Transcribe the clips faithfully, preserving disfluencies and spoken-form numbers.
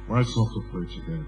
Rise up to pray together.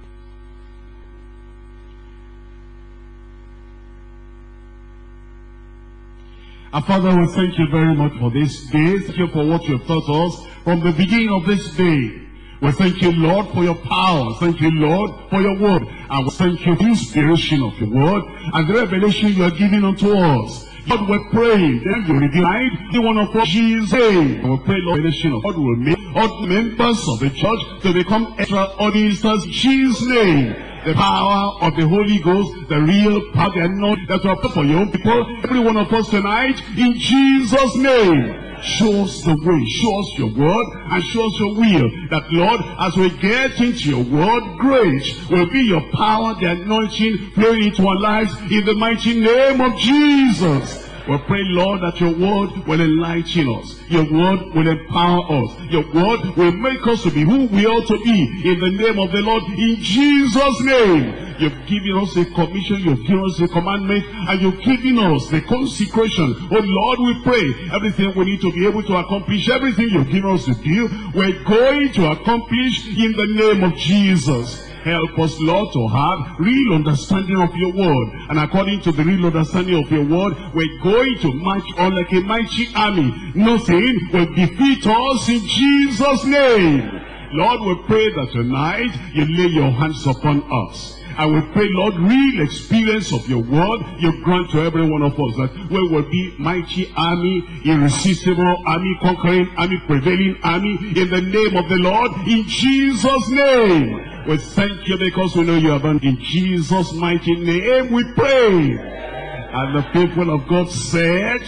And Father, we thank you very much for this day. Thank you for what you have taught us from the beginning of this day. We thank you, Lord, for your power. Thank you, Lord, for your word. And we thank you for the inspiration of your word and the revelation you are giving unto us. Lord, we're praying. Then you reveal the one of us, Jesus. And we pray, Lord, revelation of God will make all members of the church to become extraordinary in Jesus' name. The power of the Holy Ghost, the real power, the anointing that will put for your own people, every one of us tonight, in Jesus' name. Show us the way, show us your word, and show us your will. That, Lord, as we get into your word, great will be your power, the anointing flowing into our lives in the mighty name of Jesus. We pray, Lord, that your word will enlighten us. Your word will empower us. Your word will make us to be who we ought to be in the name of the Lord, in Jesus' name. You've given us a commission, you've given us a commandment, and you've given us the consecration. Oh Lord, we pray, everything we need to be able to accomplish, everything you've given us to do, we're going to accomplish in the name of Jesus. Help us, Lord, to have real understanding of your word. And according to the real understanding of your word, we're going to march on like a mighty army. Nothing will defeat us in Jesus' name. Lord, we pray that tonight you lay your hands upon us. And we pray, Lord, real experience of your word you grant to every one of us, that we will be mighty army, irresistible army, conquering army, prevailing army, in the name of the Lord, in Jesus' name. We thank you because we know you have done. In Jesus' mighty name we pray. And the people of God said,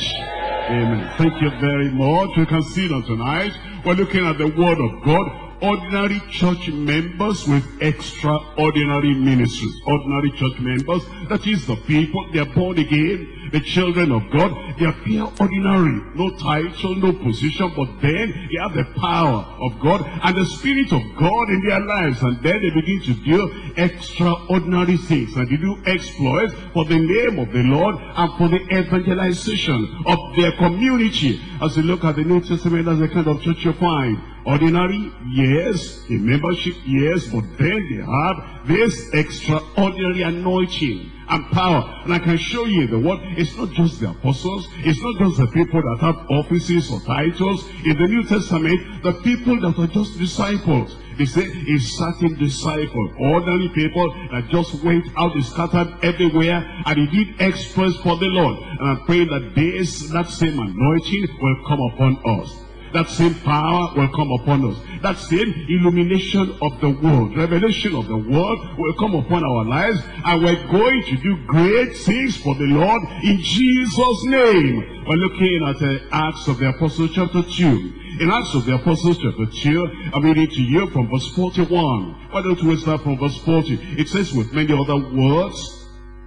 amen. Thank you very much. We can see that tonight we're looking at the word of God. Ordinary church members with extraordinary ministries. Ordinary church members, that is the people, they are born again, the children of God. They appear ordinary, no title, no position, but then they have the power of God and the Spirit of God in their lives. And then they begin to do extraordinary things. And they do exploits for the name of the Lord and for the evangelization of their community. As you look at the New Testament, that's the kind of church you find. Ordinary, yes. A membership, yes. But then they have this extraordinary anointing and power. And I can show you the word. It's not just the apostles. It's not just the people that have offices or titles. In the New Testament, the people that are just disciples. They say a certain disciple, ordinary people that just went out, they scattered everywhere, and he did exploits for the Lord. And I pray that this, that same anointing will come upon us. That same power will come upon us. That same illumination of the word, revelation of the word will come upon our lives. And we're going to do great things for the Lord in Jesus' name. We're looking at uh, Acts of the Apostles chapter two. In Acts of the Apostles chapter two, I'm reading to you from verse forty-one. Why don't we start from verse forty? It says, with many other words,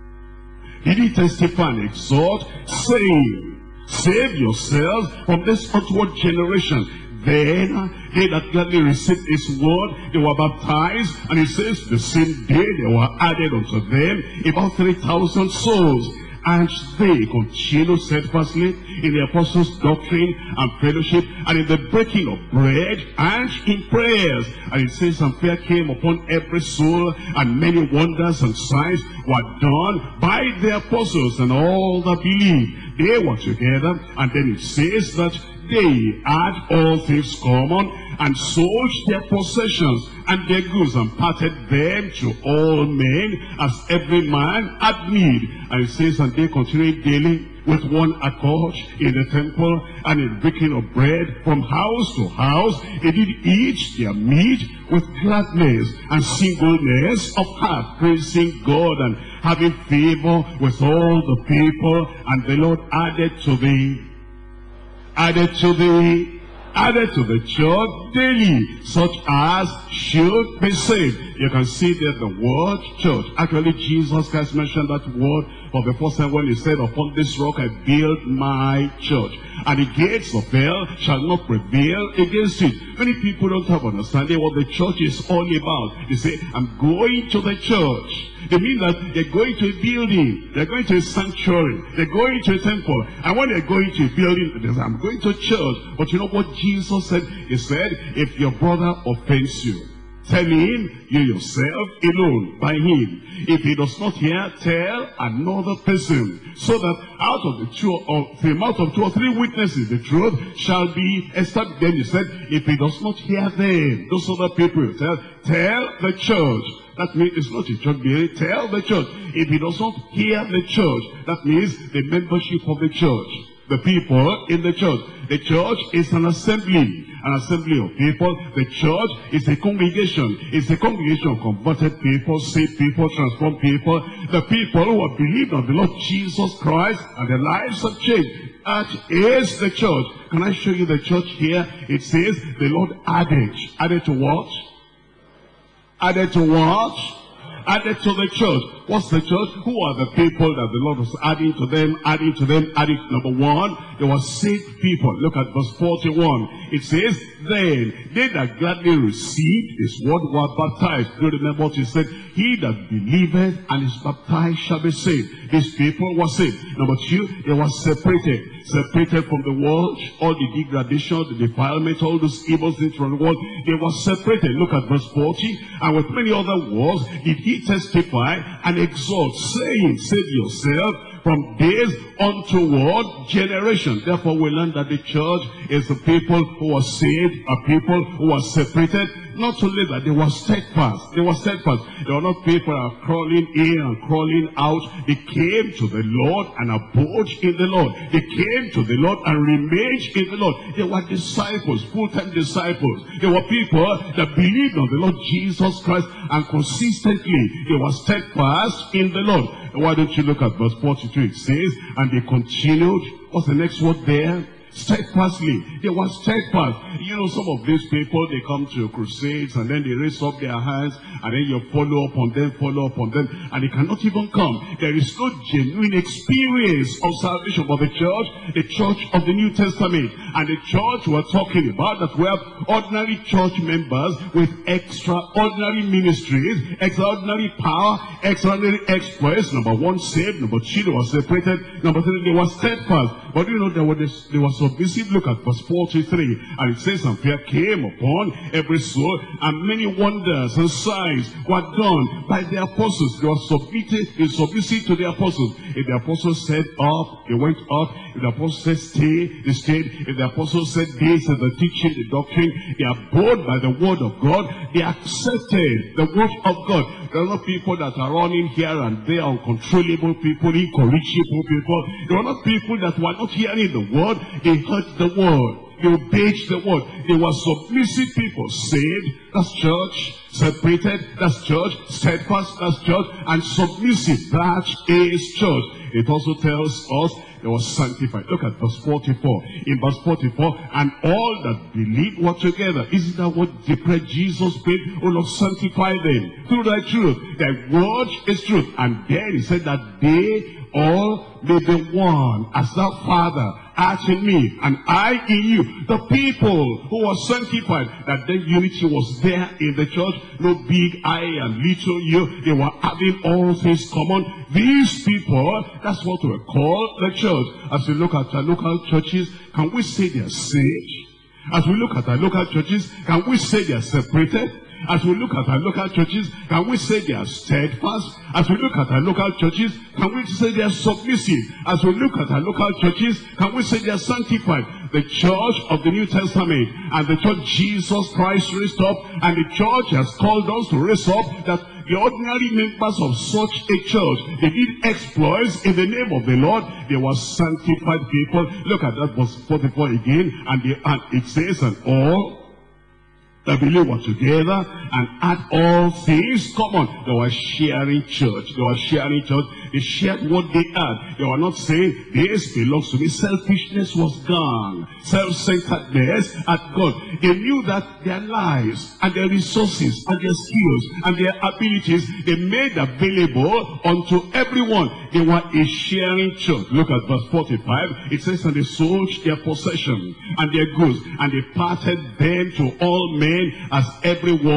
did he testify and exhort, saying, save yourselves from this outward generation. Then they that gladly received his word, they were baptized, and it says the same day they were added unto them about three thousand souls. And they continued steadfastly in the apostles' doctrine and fellowship, and in the breaking of bread, and in prayers. And it says, and fear came upon every soul, and many wonders and signs were done by the apostles, and all that believed, they were together. And then it says that they had all things common, and sold their possessions and their goods, and parted them to all men, as every man had need. And it says, and they continued daily with one accord in the temple, and in breaking of bread from house to house. They did eat their meat with gladness and singleness of heart, praising God and having favor with all the people. And the Lord added to thee, added to thee, added to the church daily, such as should be saved. You can see there the word church. Actually, Jesus Christ mentioned that word for the first time when he said, upon this rock I build my church, and the gates of hell shall not prevail against it. Many people don't have understanding what the church is all about. They say, I'm going to the church. They mean that they're going to a building, they're going to a sanctuary, they're going to a temple. And when they're going to a building, they say, I'm going to church. But you know what Jesus said? He said, if your brother offends you, Tell him, you yourself alone, by him. If he does not hear, tell another person, so that out of the two of the mouth of two or three witnesses the truth shall be established. Then he said, if he does not hear them, those other people will tell, tell the church. That means it's not a church building. Tell the church. If he does not hear the church, that means the membership of the church, the people in the church. The church is an assembly. An assembly of people. The church is a congregation. It's a congregation of converted people, saved people, transformed people. The people who have believed on the Lord Jesus Christ and their lives have changed. That is the church. Can I show you the church here? It says the Lord added. Added to what? Added to what? Added to the church. What's the church? Who are the people that the Lord was adding to them, adding to them, adding? Number one, they were saved people. Look at verse forty-one. It says, then they that gladly received his word were baptized. Do you remember what he said? He that believeth and is baptized shall be saved. These people were saved. Number two, they were separated. Separated from the world, all the degradation, the defilement, all those evil things from the world. They were separated. Look at verse forty. And with many other words did he testify and exhort, saying, save yourself from this untoward generation. Therefore we learn that the church is the people who are saved, a people who are separated. Not only that, they were steadfast. They were steadfast. They were not people who are crawling in and crawling out. They came to the Lord and abode in the Lord. They came to the Lord and remained in the Lord. They were disciples, full-time disciples. They were people that believed on the Lord Jesus Christ, and consistently they were steadfast in the Lord. Why don't you look at verse forty-two? It says, and they continued. What's the next word there? Steadfastly. They were steadfast. You know, some of these people, they come to crusades and then they raise up their hands and then you follow up on them, follow up on them, and they cannot even come. There is no genuine experience of salvation. But the church, the church of the New Testament, and the church we're talking about, that we have ordinary church members with extraordinary ministries, extraordinary power, extraordinary exploits. Number one, saved. Number two, they were separated. Number three, they were steadfast. But you know, they were, they were submissive. Look at verse forty-three. And it says, and fear came upon every soul, and many wonders and signs were done by the apostles. They were submitted, they submissive to the apostles. If the apostles said up, they went up. If the apostles said stay, they stayed. If the apostles said this is the teaching, the doctrine, they abode by the word of God. They accepted the word of God. There are not people that are running here and there, uncontrollable people, incorrigible people. There are not people that were not hearing the word. They heard the word. They obeyed the word. They were submissive people. Saved, that's church. Separated, that's church. Steadfast, that's church. And submissive, that is church. It also tells us they were sanctified. Look at verse forty-four. In verse forty-four, and all that believe were together. Isn't that what the prayer Jesus prayed? Oh Lord, sanctify them through thy truth. Thy word is truth. And then he said that they all may be one, as thou, Father, art in me, and I in you. The people who were sanctified, that the unity was there in the church. No big I and little you. They were having all things common. These people, that's what we call the church. As we look at our local churches, can we say they are saved? As we look at our local churches, can we say they are separated? As we look at our local churches, can we say they are steadfast? As we look at our local churches, can we say they are submissive? As we look at our local churches, can we say they are sanctified? The church of the New Testament and the church Jesus Christ raised up, and the church has called us to raise up, that the ordinary members of such a church, they did exploits in the name of the Lord. They were sanctified people. Look at that verse forty-four again, and, the, and it says, and all that believe were together and had all things common. They were sharing church. They were sharing church. They shared what they had. They were not saying, this belongs to me. Selfishness was gone. Self-centeredness had gone. They knew that their lives and their resources and their skills and their abilities, they made available unto everyone. They were a sharing church. Look at verse forty-five. It says, and they sold their possession and their goods, and they parted them to all men as everyone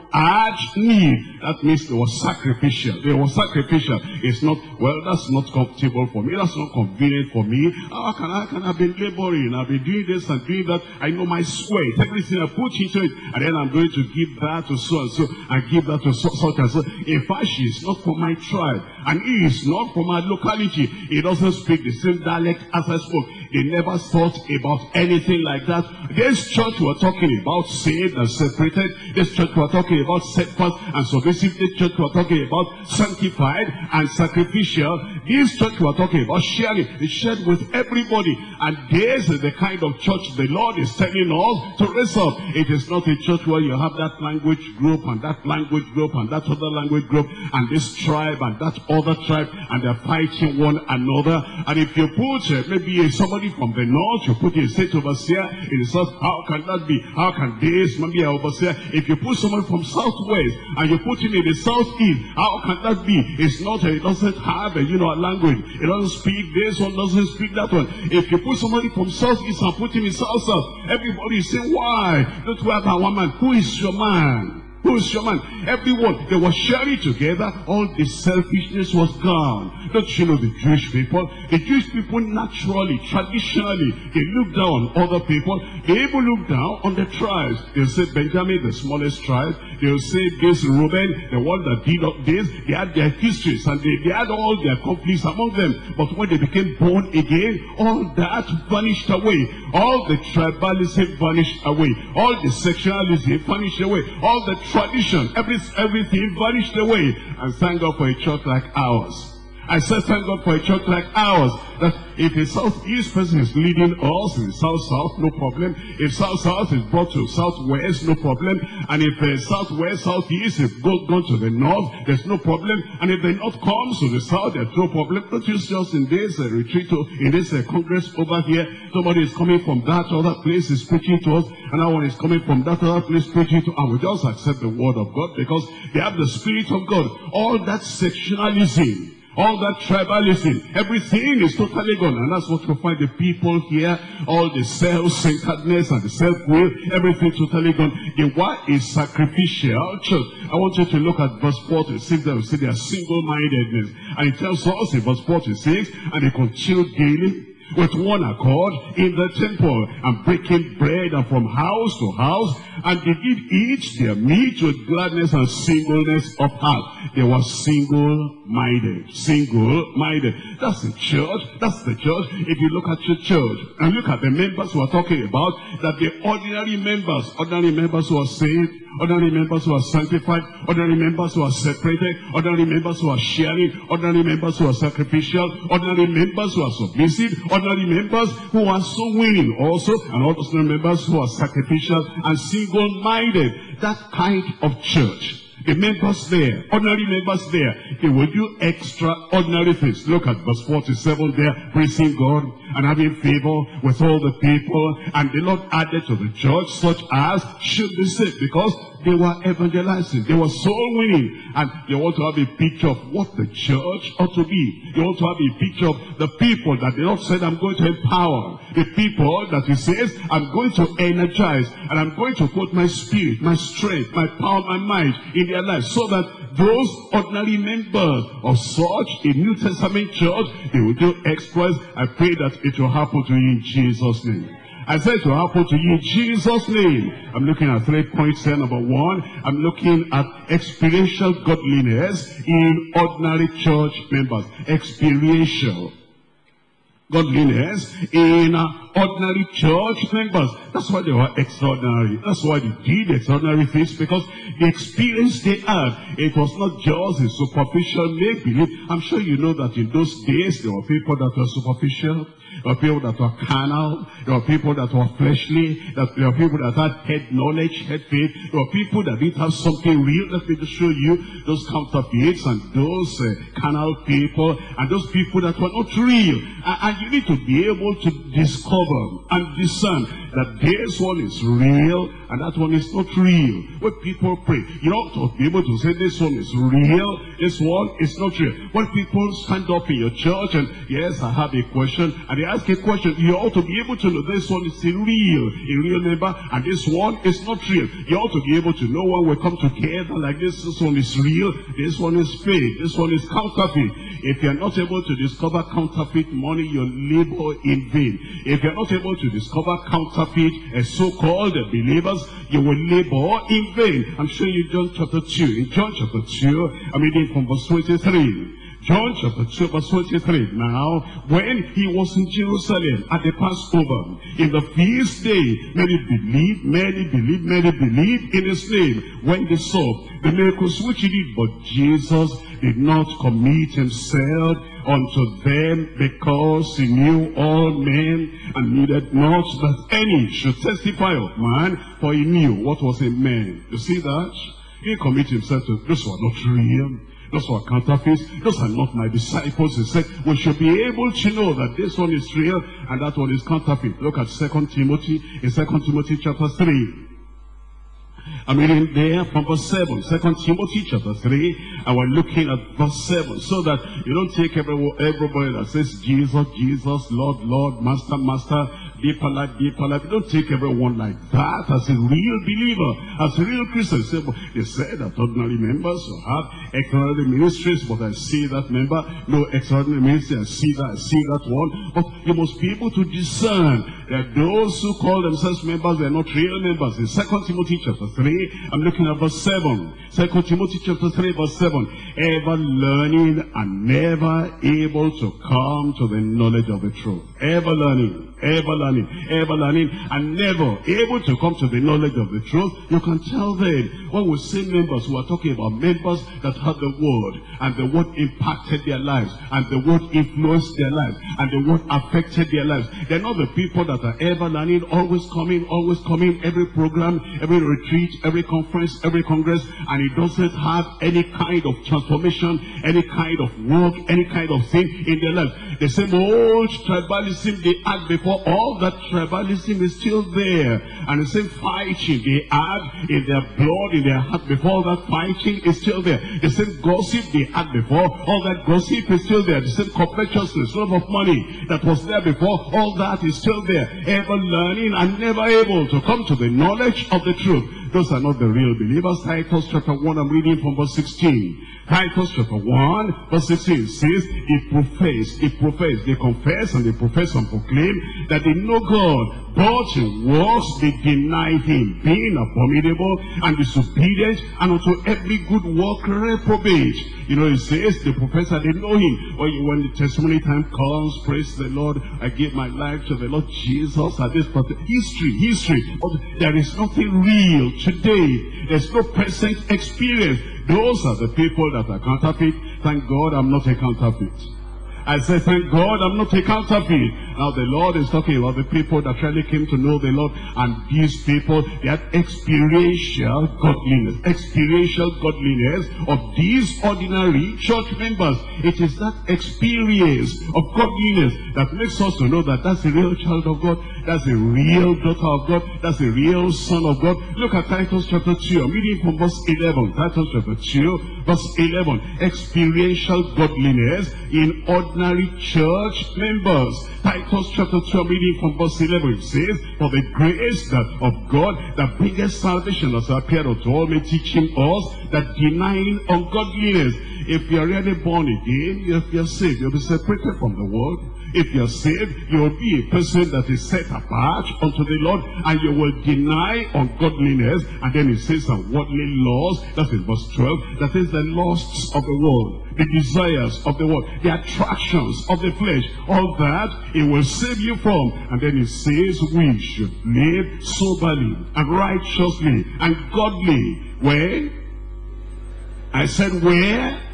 had need. That means they were sacrificial. They were sacrificial. It's not, well, that's not comfortable for me. That's not convenient for me. How can I, can I be laboring? I've been doing this and doing that. I know my sweat, everything I put into it. And then I'm going to give that to so and so, and give that to so, such and so. In fact, she is not from my tribe, and he is not from my locality. He doesn't speak the same dialect as I spoke. They never thought about anything like that. This church we're talking about saved and separated. This church we're talking about steadfast and submissive. This church we're talking about sanctified and sacrificial. This church we're talking about sharing. It's shared with everybody. And this is the kind of church the Lord is telling us to raise up. It is not a church where you have that language group and that language group and that other language group and this tribe and that other tribe, and they're fighting one another. And if you put uh, maybe somebody from the north, you put a state overseer in the south, how can that be? How can this maybe an overseer? If you put someone from southwest and you put him in the southeast, how can that be? It's not, it doesn't have a, you know, a language. It doesn't speak this one, doesn't speak that one. If you put somebody from southeast and put him in south south, everybody is saying, why? Don't we have a woman? Who is your man? Who is your man? Everyone, they were sharing together. All the selfishness was gone. Don't you know the Jewish people? The Jewish people naturally, traditionally, they look down on other people. They even look down on the tribes. They'll say Benjamin, the smallest tribe. They'll say this Reuben, the one that did this. They had their histories and they, they had all their conflicts among them. But when they became born again, all that vanished away. All the tribalism vanished away. All the sexualism vanished away. All the tradition, every, everything vanished away. And thank God for a church like ours. I said thank God for a church like ours, that if a southeast person is leading us in south-south, no problem. If south-south is brought to southwest, no problem. And if uh, southwest, southeast is go, gone to the north, there's no problem. And if the north comes to the south, there's no problem. Don't you just in this uh, retreat, in this uh, congress over here, somebody is coming from that other place, is preaching to us, and that one is coming from that other place, preaching to us. And we just accept the word of God because they have the Spirit of God. All that sectionalism, all that tribalism, everything is totally gone. And that's what we find the people here, all the self-centeredness and the self-will, everything totally gone. They were a sacrificial church. I want you to look at verse forty-six, there we see their single-mindedness. And it tells us in verse forty-six, and they continued daily with one accord in the temple, and breaking bread and from house to house, and they did eat their meat with gladness and singleness of heart. They were single-minded, single-minded. That's the church, that's the church. If you look at your church, and look at the members who are talking about, that the ordinary members, ordinary members who are saved, ordinary members who are sanctified, ordinary members who are separated, ordinary members who are sharing, ordinary members who are sacrificial, ordinary members who are submissive, ordinary members who are so winning also, and ordinary members who are sacrificial and single-minded. That kind of church. The members there, ordinary members there, they will do extraordinary things. Look at verse forty-seven there, praising God and having favor with all the people. And the Lord added to the church such as should be saved, because they were evangelizing, they were soul winning, and they want to have a picture of what the church ought to be. They want to have a picture of the people that the Lord said, I'm going to empower. The people that he says, I'm going to energize, and I'm going to put my spirit, my strength, my power, my mind in their lives, so that those ordinary members of such a New Testament church, they will do exploits. I pray that it will happen to you in Jesus' name. I said it will happen to you in Jesus' name. I'm looking at three points here. Number one, I'm looking at experiential godliness in ordinary church members. Experiential godliness in uh, ordinary church members. That's why they were extraordinary. That's why they did extraordinary things, because the experience they had, it was not just a superficial make-believe. I'm sure you know that in those days there were people that were superficial. There were people that were carnal. There were people that were fleshly. That there were people that had head knowledge, head faith. There were people that didn't have something real. Let me just show you those counterfeits and those uh, carnal people and those people that were not real. And, and you need to be able to discover and discern that this one is real and that one is not real. When people pray, you ought to be able to say this one is real, this one is not real. When people stand up in your church and, yes, I have a question, and they ask a question, you ought to be able to know this one is a real, a real member, and this one is not real. You ought to be able to know when we come together like this, this one is real, this one is fake, this one is counterfeit. If you're not able to discover counterfeit money, you labor in vain. If you're not able to discover counterfeit uh, so-called uh, believers, you will labor in vain. I'm showing you John chapter two. In John chapter two, I'm reading from verse twenty-three. John chapter two, verse twenty-three. Now, when he was in Jerusalem at the Passover, in the feast day, many believed, many believed, many believed in his name, when they saw the miracles which he did. But Jesus did not commit himself unto them, because he knew all men, and needed not that any should testify of man, for he knew what was in man. You see that? He didn't commit himself to those who are not real. Those who are counterfeits, those are not my disciples. He said, we should be able to know that this one is real and that one is counterfeit. Look at Second Timothy, in Second Timothy chapter three. I'm reading there from verse seven. Second Timothy chapter three, and we're looking at verse seven, so that you don't take every, everybody that says Jesus, Jesus, Lord, Lord, Master, Master, deeper life, deeper life. You don't take everyone like that as a real believer, as a real Christian. They said that ordinary members will have extraordinary ministries, but I see that member, no extraordinary ministry, I see that, I see that one. But you must be able to discern that those who call themselves members, they're not real members. In Second Timothy chapter three, I'm looking at verse seven. Second Timothy chapter three, verse seven. Ever learning and never able to come to the knowledge of the truth. Ever learning, ever learning, ever learning, and never able to come to the knowledge of the truth. You can tell them, when we say members, we are talking about members that had the word, and the word impacted their lives, and the word influenced their lives, and the word affected their lives. They're not the people that are ever learning, always coming, always coming, every program, every retreat, every conference, every congress, and it doesn't have any kind of transformation, any kind of work, any kind of thing in their lives. The same old tribalism they had before, all that tribalism is still there, and the same fighting they had in their blood, in their heart before, that fighting is still there. The same gossip they had before, all that gossip is still there. The same covetousness, love of money that was there before, all that is still there. Ever learning and never able to come to the knowledge of the truth. Those are not the real believers. Titus chapter one, I'm reading from verse sixteen. Titus chapter one, verse sixteen says, they profess, they profess, they confess, and they profess and proclaim that they know God, but in works they deny him, being abominable and disobedient, and unto every good work reprobate. You know, it says, the professor, they know him. When, when the testimony time comes, praise the Lord, I give my life to the Lord Jesus at this point. History, history. But there is nothing real today. There's no present experience. Those are the people that are counterfeit. Thank God I'm not a counterfeit. I said, thank God I'm not a counterfeit. Now the Lord is talking about the people that really came to know the Lord. And these people, they had experiential godliness. Experiential godliness of these ordinary church members. It is that experience of godliness that makes us to know that that's a real child of God. That's a real daughter of God. That's a real son of God. Look at Titus chapter two. I'm reading from verse eleven. Titus chapter two, verse eleven. Experiential godliness in ordinary church members. Titus chapter two, I'm reading from verse eleven. It says, for the grace that of God that bringeth salvation has appeared unto all men, teaching us that denying ungodliness. If you are really born again, if you are saved, you'll be separated from the world. If you are saved, you will be a person that is set apart unto the Lord, and you will deny ungodliness. And then it says unworldly laws, that's in verse twelve, that is the lusts of the world, the desires of the world, the attractions of the flesh, all that it will save you from. And then it says we should live soberly and righteously and godly. Where? I said where?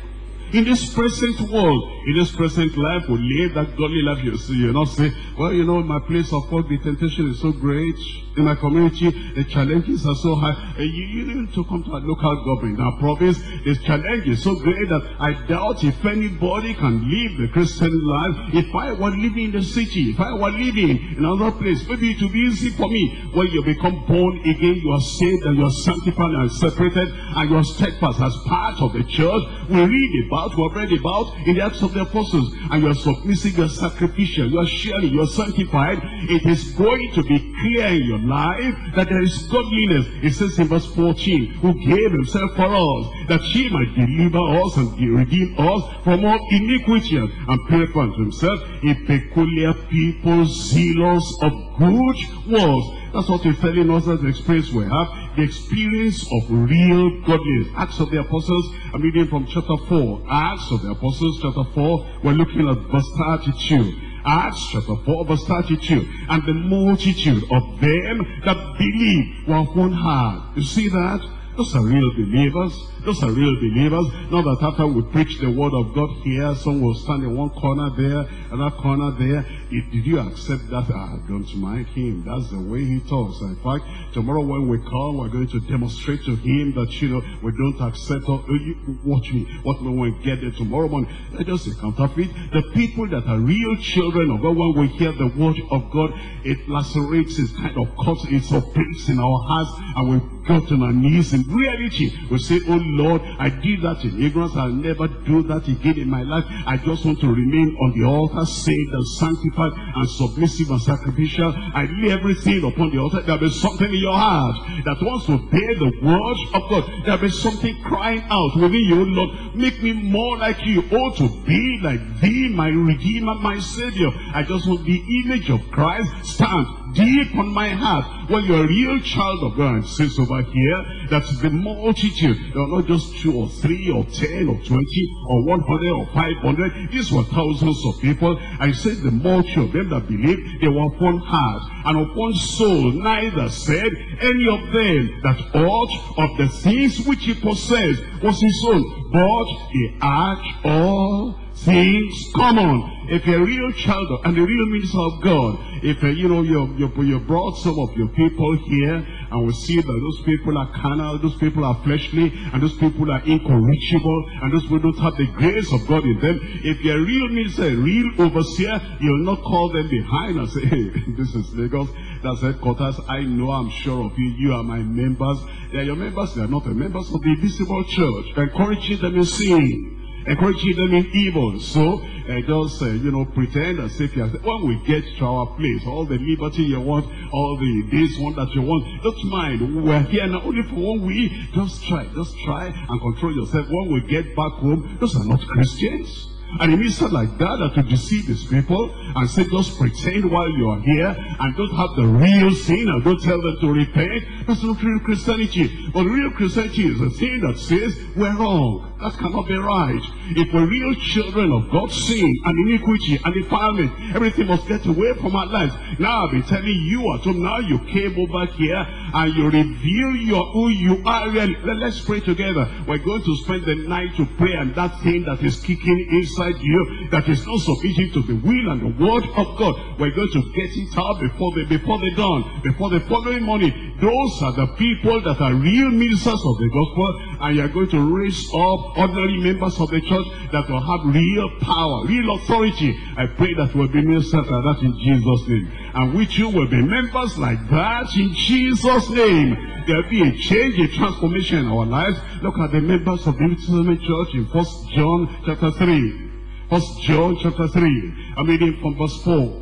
in this present world, in this present life, we live that godly life. You see, you not say, well, you know, in my place of work, the temptation is so great. In my community, the challenges are so high. And you, you need to come to our local government, our province. The challenge is so great that I doubt if anybody can live the Christian life. If I were living in the city, if I were living in another place, maybe it would be easy for me. When you become born again, you are saved and you are sanctified and separated and you are steadfast as part of the church. We read about, we have read about in the Acts of the Apostles, and you are submissive, you are sacrificial, you are sharing, you are sanctified. It is going to be clear in your life that there is godliness. It says in verse fourteen, who gave himself for us, that he might deliver us and redeem us from all iniquity, and purify unto himself a peculiar people, zealous of good works. That's what he's telling us, that's the experience we have, the experience of real godliness. Acts of the Apostles, I'm reading from chapter four. Acts of the Apostles, chapter four, we're looking at verse thirty-two. Acts chapter four, verse thirty-two. And the multitude of them that believe were of one heart. You see that? Those are real believers. Those are real believers. Not that after we preach the word of God here, some will stand in one corner there, another corner there. Did, did you accept that? Ah, don't mind him. That's the way he talks. In fact, tomorrow when we come, we're going to demonstrate to him that, you know, we don't accept. Or, uh, you, watch me. What when we get there tomorrow morning? They're just a counterfeit. The people that are real children of God, when we hear the word of God, it lacerates, it kind of cuts, it operates in our hearts, and we go to our knees. In reality, we say, oh Lord, I did that in ignorance. I'll never do that again in my life. I just want to remain on the altar, saved and sanctified and submissive and sacrificial. I lay everything upon the altar. There'll be something in your heart that wants to bear the word of God. There'll be something crying out within you, Lord, make me more like you. Oh, to be like thee, my Redeemer, my Savior. I just want the image of Christ stand deep on my heart. When you're a real child of God, it says over here, that's the multitude. There are not just two or three or ten or twenty or one hundred or five hundred. These were thousands of people. I said the multitude of them that believed, they were of one heart and of one soul. Neither said any of them that aught of the things which he possessed was his own, but he had all things common. If you're a real child of, and a real minister of God, if uh, you know you you you brought some of your people here, and we see that those people are carnal, those people are fleshly, and those people are incorrigible, and those people don't have the grace of God in them. If you're a real minister, a real overseer, you'll not call them behind and say, hey, this is Lagos, that's headquarters. I know, I'm sure of you. You are my members. They are your members. They are not the members of the visible church. Encouraging them in sin, encouraging them in evil. So uh, just uh, you know, pretend as if you are, when we get to our place, all the liberty you want, all the this one that you want, don't mind. We're here now only for one week. Just try, just try and control yourself. When we get back home, those are not Christians. And it means like that, that to deceive these people and say, just pretend while you are here and don't have the real sin and don't tell them to repent. That's not real Christianity. But real Christianity is a thing that says we're wrong. That cannot be right. If we're real children of God, sin and iniquity and defilement, everything must get away from our lives. Now I've been telling you at home, now you came over here and you reveal your who you are really. Let's pray together. We're going to spend the night to pray, and that thing that is kicking inside you, that is not submitting to the will and the word of God, we're going to get it out before the before the dawn, before the following morning. Those are the people that are real ministers of the gospel, and you're going to raise up ordinary members of the church that will have real power, real authority. I pray that we'll be ministers like that in Jesus' name, and with you will be members like that in Jesus' name. There'll be a change, a transformation in our lives. Look at the members of the New Testament church in First John chapter three. First John chapter three. I'm reading from verse four.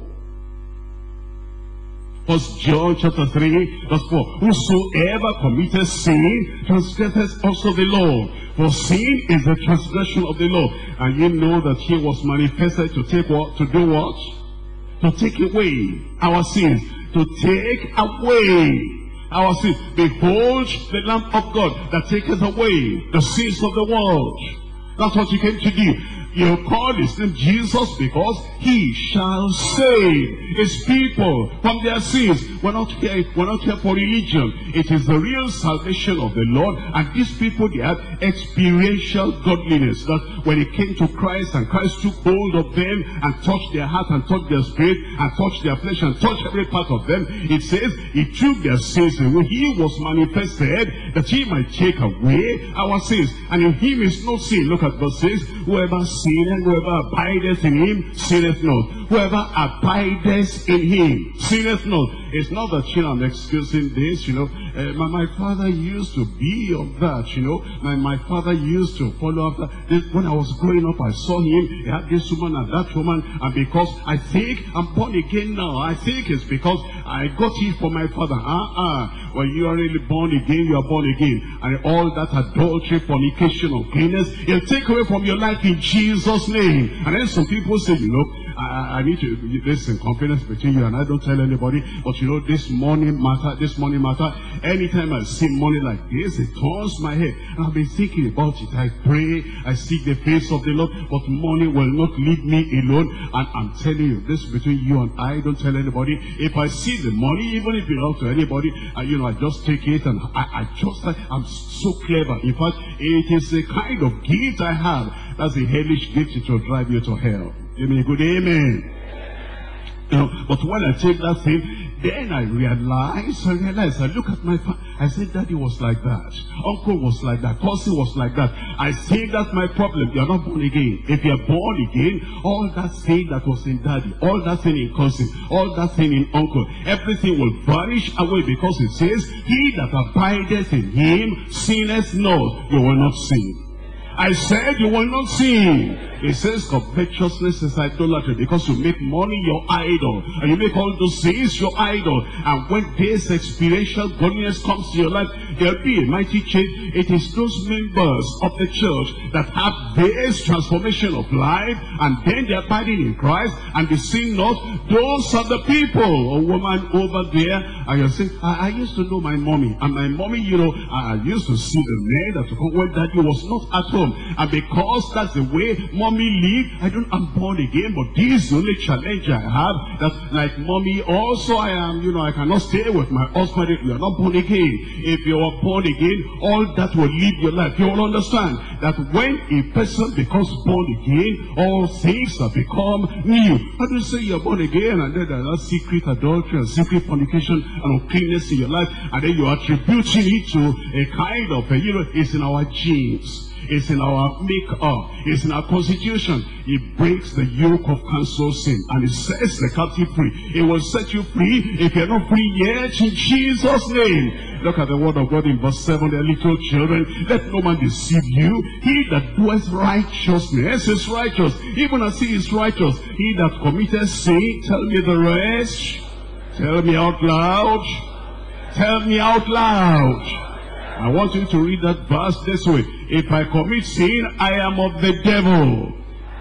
First John chapter three, verse four. Whosoever committeth sin transgresseth also the law. For sin is the transgression of the law. And you know that he was manifested to take what? To do what? To take away our sins. To take away our sins. Behold the Lamb of God that taketh away the sins of the world. That's what he came to do. You call his name Jesus because he shall save his people from their sins. We're not here, we're not here for religion. It is the real salvation of the Lord. And these people, they had experiential godliness. That when it came to Christ, and Christ took hold of them and touched their heart and touched their spirit and touched their flesh and touched every part of them, it says he took their sins away. He was manifested that he might take away our sins. And in him is no sin. Look at verse six. Whoever sinneth, whoever abideth in him, sinneth not. Whoever abideth in him, sinneth not. It's not that, you know, I'm excusing this, you know. Uh, my, my father used to be of that, you know. My, my father used to follow after this. When I was growing up, I saw him. He had this woman and that woman. And because I think I'm born again now, I think it's because I got it from my father. Uh-uh. When you are really born again, you are born again. And all that adultery, fornication, uncleanness, he'll take away from your life in Jesus' name. And then some people say, you know, I, I need to, this is confidence between you and I, don't tell anybody, but you know, this money matter, this money matter, anytime I see money like this, it turns my head. And I've been thinking about it. I pray, I seek the face of the Lord, but money will not leave me alone. And I'm telling you, this is between you and I, don't tell anybody. If I see the money, even if it belongs to anybody, uh, you know, I just take it and I, I just, I, I'm so clever. In fact, it is a kind of gift I have. That's a hellish gift. It will drive you to hell. Give me a good amen. You know, but when I take that thing, then I realize, I realize, I look at my father, I said, Daddy was like that, Uncle was like that, cousin was like that. I say that's my problem. You're not born again. If you're born again, all that thing that was in Daddy, all that thing in cousin, all that thing in uncle, everything will vanish away, because it says, he that abideth in him sinneth not. You will not sin. I said you will not sin. It says covetousness is idolatry, because you make money your idol, and you make all those things your idol. And when this experiential godliness comes to your life, there'll be a mighty change. It is those members of the church that have this transformation of life, and then they're abiding in Christ, and they sin not. Those are the people. A woman over there, and you're saying, I, I used to know my mommy, and my mommy, you know, I, I used to see the man that when Daddy was not at home. And because that's the way mommy lived, I don't, I'm born again, but this is the only challenge I have, that like mommy also I am, you know, I cannot stay with my husband if you are not born again. If you are born again, all that will leave your life. You will understand that when a person becomes born again, all things have become new. How do you say you're born again, and then there's a secret adultery and secret fornication and uncleanness in your life, and then you're attributing it to a kind of, a, you know, it's in our genes. It's in our makeup. It's in our constitution. It breaks the yoke of cancel sin, and it sets the captive free. It will set you free if you're not free yet, in Jesus' name. Look at the word of God in verse seven. Dear little children, let no man deceive you. He that doeth righteousness is righteous, even as he is righteous. He that committeth sin, tell me the rest. Tell me out loud. Tell me out loud. I want you to read that verse this way. If I commit sin, I am of the devil.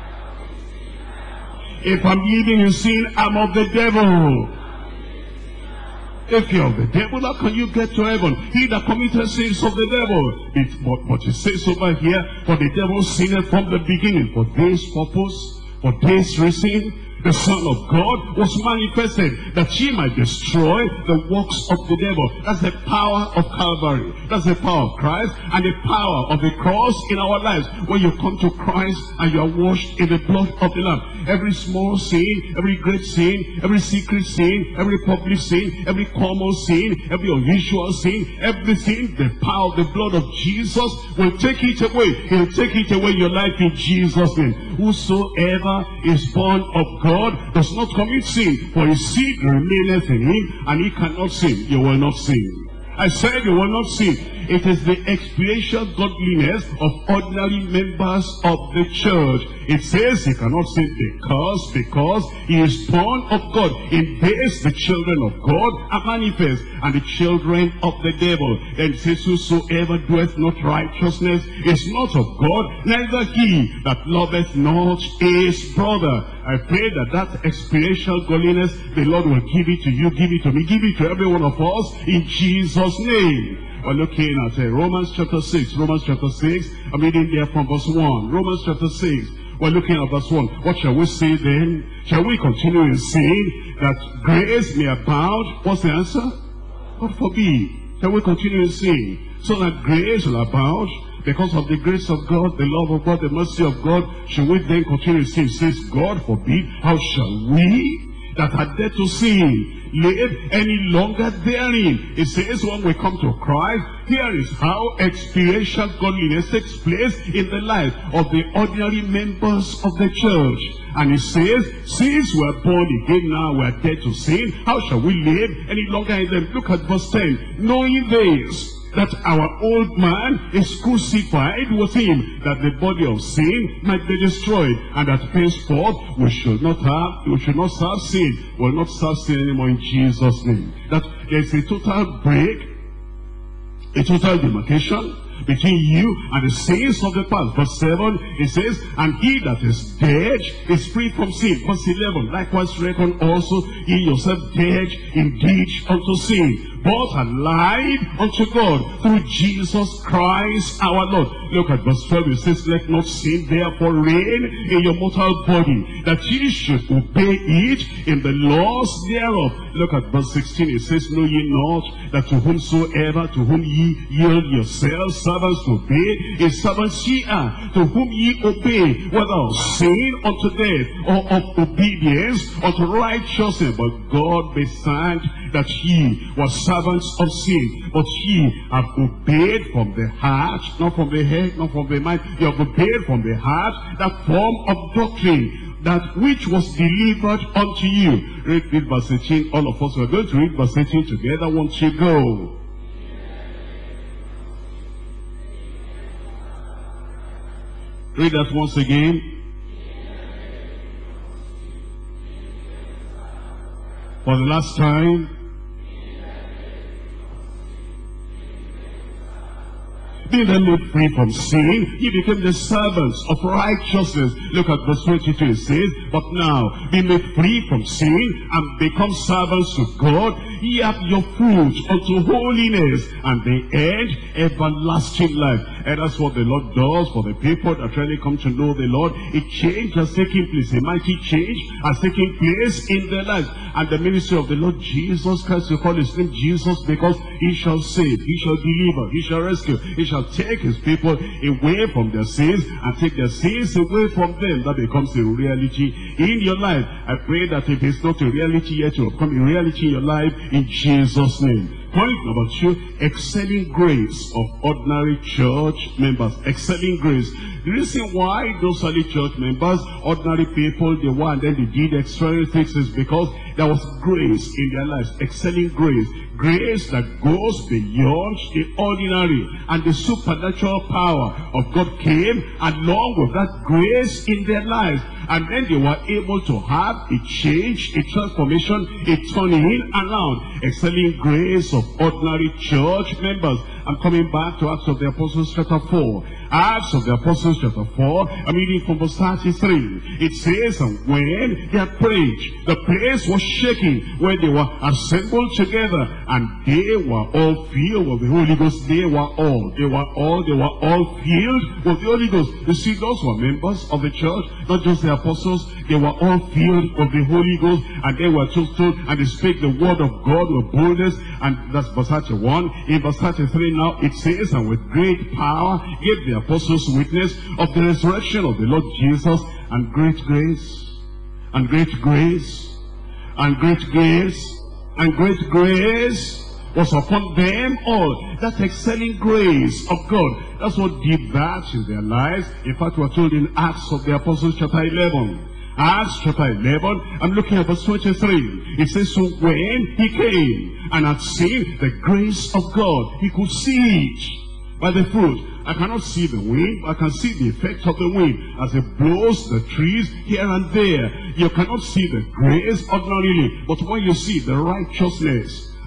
If I'm living in sin, I'm of the devil. If you're of the devil, how can you get to heaven? He that committed sins of the devil. It, but, but it says over here, for the devil sinned from the beginning. For this purpose, for this reason, the Son of God was manifested, that he might destroy the works of the devil. That's the power of Calvary. That's the power of Christ, and the power of the cross in our lives. When you come to Christ and you are washed in the blood of the Lamb, every small sin, every great sin, every secret sin, every public sin, every common sin, every unusual sin, everything, the power of the blood of Jesus will take it away. He'll take it away in your life in Jesus' name. Whosoever is born of God God does not commit sin, for his seed remaineth in him, and he cannot sin. You will not sin. I said you will not sin. It is the experiential godliness of ordinary members of the church. It says he cannot sin because, because he is born of God. In this, the children of God are manifest, and the children of the devil. Then it says, whosoever doeth not righteousness is not of God, neither he that loveth not his brother. I pray that that experiential godliness, the Lord will give it to you, give it to me, give it to every one of us, in Jesus' name. We're looking at uh, Romans chapter six. Romans chapter six. I'm reading there from verse one. Romans chapter six. We're looking at verse one. What shall we say then? Shall we continue in sin that grace may abound? What's the answer? God forbid. Shall we continue in sin so that grace will abound? Because of the grace of God, the love of God, the mercy of God, should we then continue in sin? It says, God forbid. How shall we that are dead to sin live any longer therein? It says when we come to Christ, here is how experiential godliness takes place in the life of the ordinary members of the church. And it says, since we are born again now, we are dead to sin, how shall we live any longer in them? Look at verse ten. Knowing this, that our old man is crucified with him, that the body of sin might be destroyed, and that henceforth we should not have, we should not serve sin, we will not serve sin anymore in Jesus' name. That there's a total break, a total demarcation between you and the sins of the past. Verse seven, it says, and he that is dead is free from sin. Verse eleven, likewise reckon also ye yourself dead indeed unto sin, but alive unto God through Jesus Christ our Lord. Look at verse twelve, it says, let not sin therefore reign in your mortal body, that ye should obey it in the laws thereof. Look at verse sixteen, it says, know ye not that to whomsoever to whom ye yield yourselves servants to obey, his servants ye are, to whom ye obey, whether of sin unto death, or of obedience unto righteousness. But God beside that ye were servants of sin, but ye have obeyed from the heart, not from the head, not from the mind. You have obeyed from the heart that form of doctrine, that which was delivered unto you. Read, read verse eighteen. All of us are going to read verse eighteen together. Won't you go? Read that once again. For the last time. Being then made free from sin, ye became the servants of righteousness. Look at verse twenty-two, it says, but now, be made free from sin, and become servants to God, ye have your fruit unto holiness, and the end, everlasting life. And that's what the Lord does for the people that really come to know the Lord. A change has taken place, a mighty change has taken place in their lives. And the ministry of the Lord Jesus Christ, we call his name Jesus, because he shall save, he shall deliver, he shall rescue, he shall take his people away from their sins and take their sins away from them. That becomes a reality in your life. I pray that if it's not a reality yet, it will become a reality in your life in Jesus' name. Point number two, excelling grace of ordinary church members. Excelling grace. The reason why those early church members, ordinary people, they were and then they did extraordinary things is because there was grace in their lives. Excelling grace. Grace that goes beyond the ordinary, and the supernatural power of God came along with that grace in their lives. And then they were able to have a change, a transformation, a turning around. Excelling grace of ordinary church members. I'm coming back to Acts of the Apostles chapter four. Acts of the Apostles chapter four, I'm reading from verse thirty-three. It says, and when they had prayed, the place was shaking where they were assembled together, and they were all filled with the Holy Ghost. They were all, they were all, they were all filled with the Holy Ghost. You see, those were members of the church, not just the apostles. They were all filled with the Holy Ghost, and they were just told, and they spake the word of God with boldness. And that's verse thirty-one. In verse thirty-three now, it says, and with great power gave the apostles witness of the resurrection of the Lord Jesus, and great grace, and great grace, and great grace, and great grace was upon them all. That excelling grace of God. That's what did that in their lives. In fact, we're told in Acts of the Apostles chapter eleven. Acts chapter eleven, I'm looking at verse twenty-three. It says, so when he came and had seen the grace of God, he could see it by the fruit. I cannot see the wind, I can see the effect of the wind as it blows the trees here and there. You cannot see the grace ordinarily, but when you see the righteousness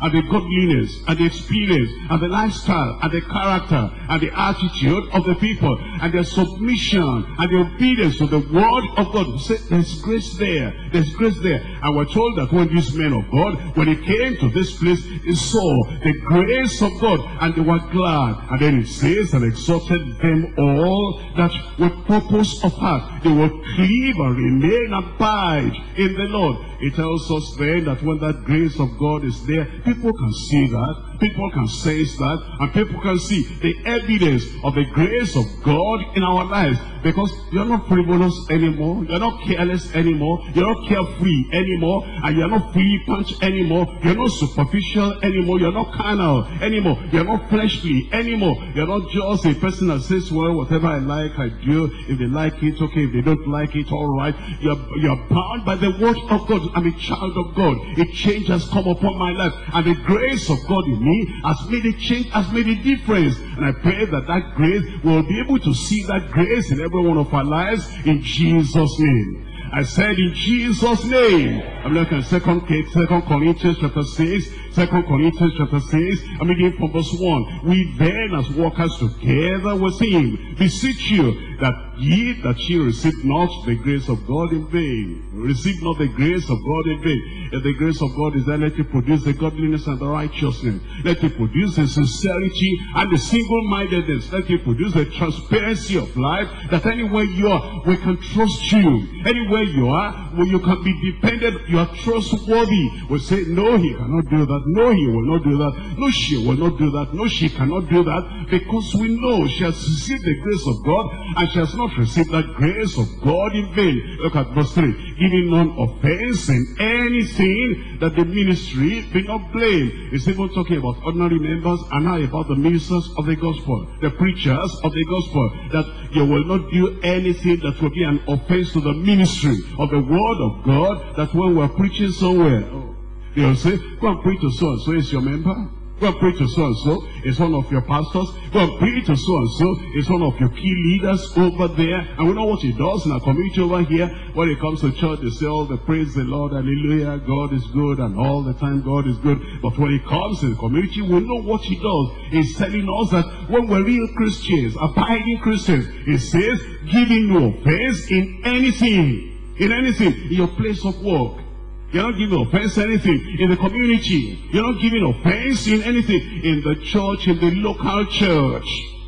and the godliness, and the experience, and the lifestyle, and the character, and the attitude of the people, and their submission, and the obedience to the word of God. Say, there's grace there, there's grace there. And we're told that when these men of God, when they came to this place, they saw the grace of God, and they were glad. And then it says, and exhorted them all, that with purpose of heart, they will cleave and remain, abide in the Lord. It tells us then that when that grace of God is there, people can see that, people can sense that, and people can see the evidence of the grace of God in our lives. Because you're not frivolous anymore, you're not careless anymore, you're not carefree anymore, and you're not flippant anymore, you're not superficial anymore, you're not carnal anymore, you're not fleshly anymore, you're not just a person that says, well, whatever I like, I do. If they like it, okay. If they don't like it, all right. You're, you're bound by the word of God. I'm a child of God. A change has come upon my life, and the grace of God in me has made a change, has made a difference. And I pray that that grace will be able to see that grace in every one of our lives, in Jesus' name. I said in Jesus' name. I'm looking at Second Corinthians chapter six. Second Corinthians chapter six. I'm beginning from verse one. We then, as workers together with him, beseech you that ye that ye receive not the grace of God in vain. Receive not the grace of God in vain. If the grace of God is there, let it produce the godliness and the righteousness. Let it produce the sincerity and the single-mindedness. Let it produce the transparency of life, that anywhere you are, we can trust you. Anywhere you are, where you can be dependent, you are trustworthy. We say, no, he cannot do that. No, he will not do that. No, she will not do that. No, she cannot do that. Because we know she has received the grace of God, and she has not received that grace of God in vain. Look at verse three. Giving none offense in anything, that the ministry be not blamed. It's even talking about ordinary members, and now about the ministers of the gospel, the preachers of the gospel, that you will not do anything that will be an offense to the ministry of the word of God, that when we're preaching somewhere, oh, they'll say, go and preach to so-and-so, is your member. Go and preach to so-and-so, is one of your pastors. Go and preach to so-and-so, is one of your key leaders over there. And we know what he does in our community over here. When it comes to church, they say all the praise the Lord, hallelujah, God is good, and all the time God is good. But when it comes to the community, we know what he does. He's telling us that when we're real Christians, abiding Christians, he says, giving no offense in anything, in anything, in your place of work. You're not giving offense to anything in the community. You're not giving offense in anything in the church, in the local church.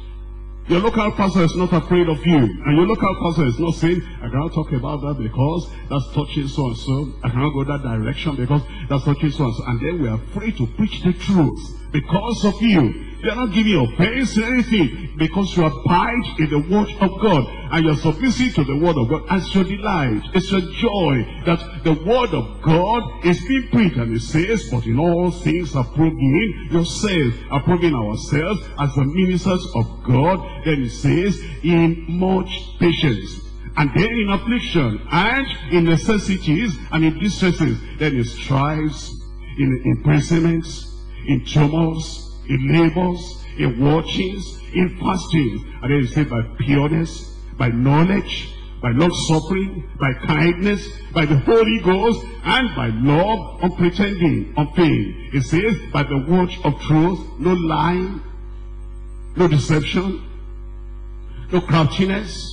Your local pastor is not afraid of you. And your local pastor is not saying, I cannot talk about that because that's touching so-and-so. I cannot go that direction because that's touching so-and-so. And then we are afraid to preach the truth because of you. They are not giving offense to anything because you abide in the word of God, and you're submissive to the word of God as your delight. It's your joy that the word of God is being preached. And it says, but in all things approving yourself, approving ourselves as the ministers of God. Then it says, in much patience, and then in affliction, and in necessities, and in distresses. Then it strives, in imprisonments, in tumults, in labors, in watchings, in fastings. And then it says, by pureness, by knowledge, by long-suffering, by kindness, by the Holy Ghost, and by love, unpretending, unfeigned. It says, by the word of truth, no lying, no deception, no craftiness,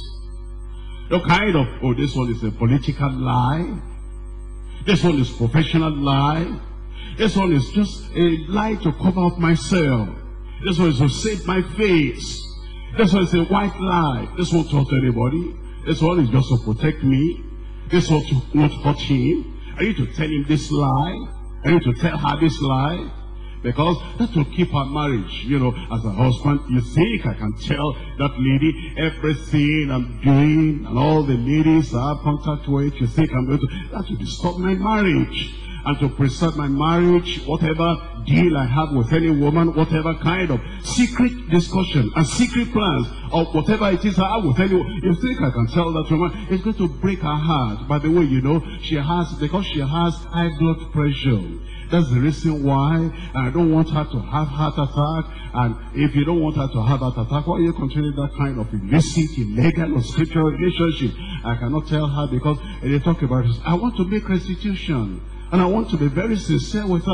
no kind of, oh, this one is a political lie, this one is professional lie, this one is just a lie to cover up myself, this one is to save my face, this one is a white lie, this won't hurt anybody, this one is just to protect me, this one won't hurt him. I need to tell him this lie, I need to tell her this lie, because that will keep our marriage. You know, as a husband, you think I can tell that lady everything I'm doing, and all the ladies I have contact with, you think I'm going to, that will disturb my marriage. And to preserve my marriage, whatever deal I have with any woman, whatever kind of secret discussion and secret plans, or whatever it is I have with anyone, you think I can tell that woman, it's going to break her heart. By the way, you know, she has, because she has high blood pressure. That's the reason why I don't want her to have heart attack. And if you don't want her to have heart attack, why are you continuing that kind of illicit, illegal, or scriptural relationship? I cannot tell her because they talk about this. I want to make restitution. And I want to be very sincere with her, but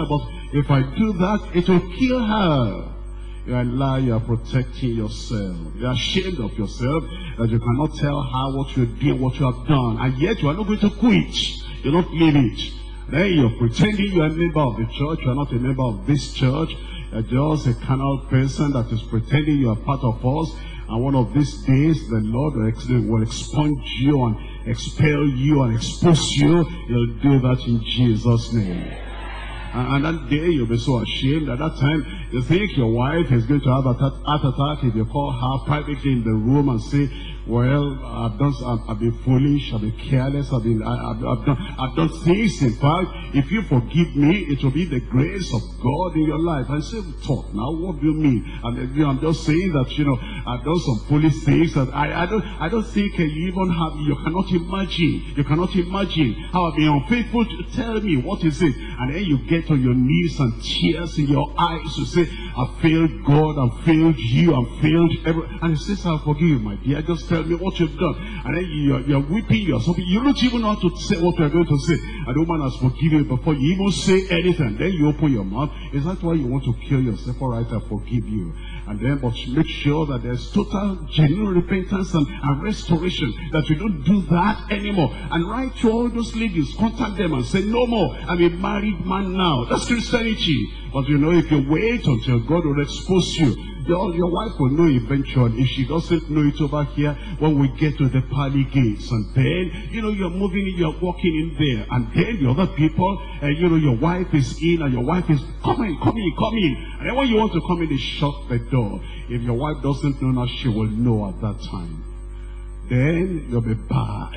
If I do that, it will kill her. You are a liar, you are protecting yourself. You are ashamed of yourself that you cannot tell her what you did, what you have done. And yet you are not going to quit. You don't leave it. Then you're pretending you are a member of the church. You are not a member of this church. You're just a carnal person that is pretending you are part of us. And one of these days, the Lord will expunge you and expel you and expose you. He'll do that in Jesus' name. And, and that day you'll be so ashamed. At that time, you think your wife is going to have a heart attack if you call her privately in the room and say, well, I've done, I've, I've been foolish, I've been careless, I've been, I, I've, I've done, I've done things. In fact, if you forgive me, it will be the grace of God in your life. I say, talk now. What do you mean? And you know, I'm just saying that, you know, I've done some foolish things that I, I don't, I don't think you even have. You cannot imagine. You cannot imagine how I've been unfaithful. To tell me what is it? And then you get on your knees and tears in your eyes. You say, I failed God, I failed you, I failed every. And he says, I'll forgive you, my dear. Just tell me what you've done. And then you're, you're weeping, you're sobbing. You don't even know how to say what you're going to say. And the woman has forgiven you before you even say anything. Then you open your mouth. Is that why you want to kill yourself? All right, I forgive you. And then, but make sure that there's total, genuine repentance and, and restoration. That you don't do that anymore. And write to all those ladies, contact them and say, no more. I'm a married man now. That's Christianity. But you know, if you wait until God will expose you, your, your wife will know eventually. If she doesn't know it over here, when we get to the pearly gates, and then, you know, you're moving in, you're walking in there, and then the other people, uh, you know, your wife is in, and your wife is, come in, come in, come in. And then when you want to come in, they shut the door. If your wife doesn't know now, she will know at that time. Then you'll be bad.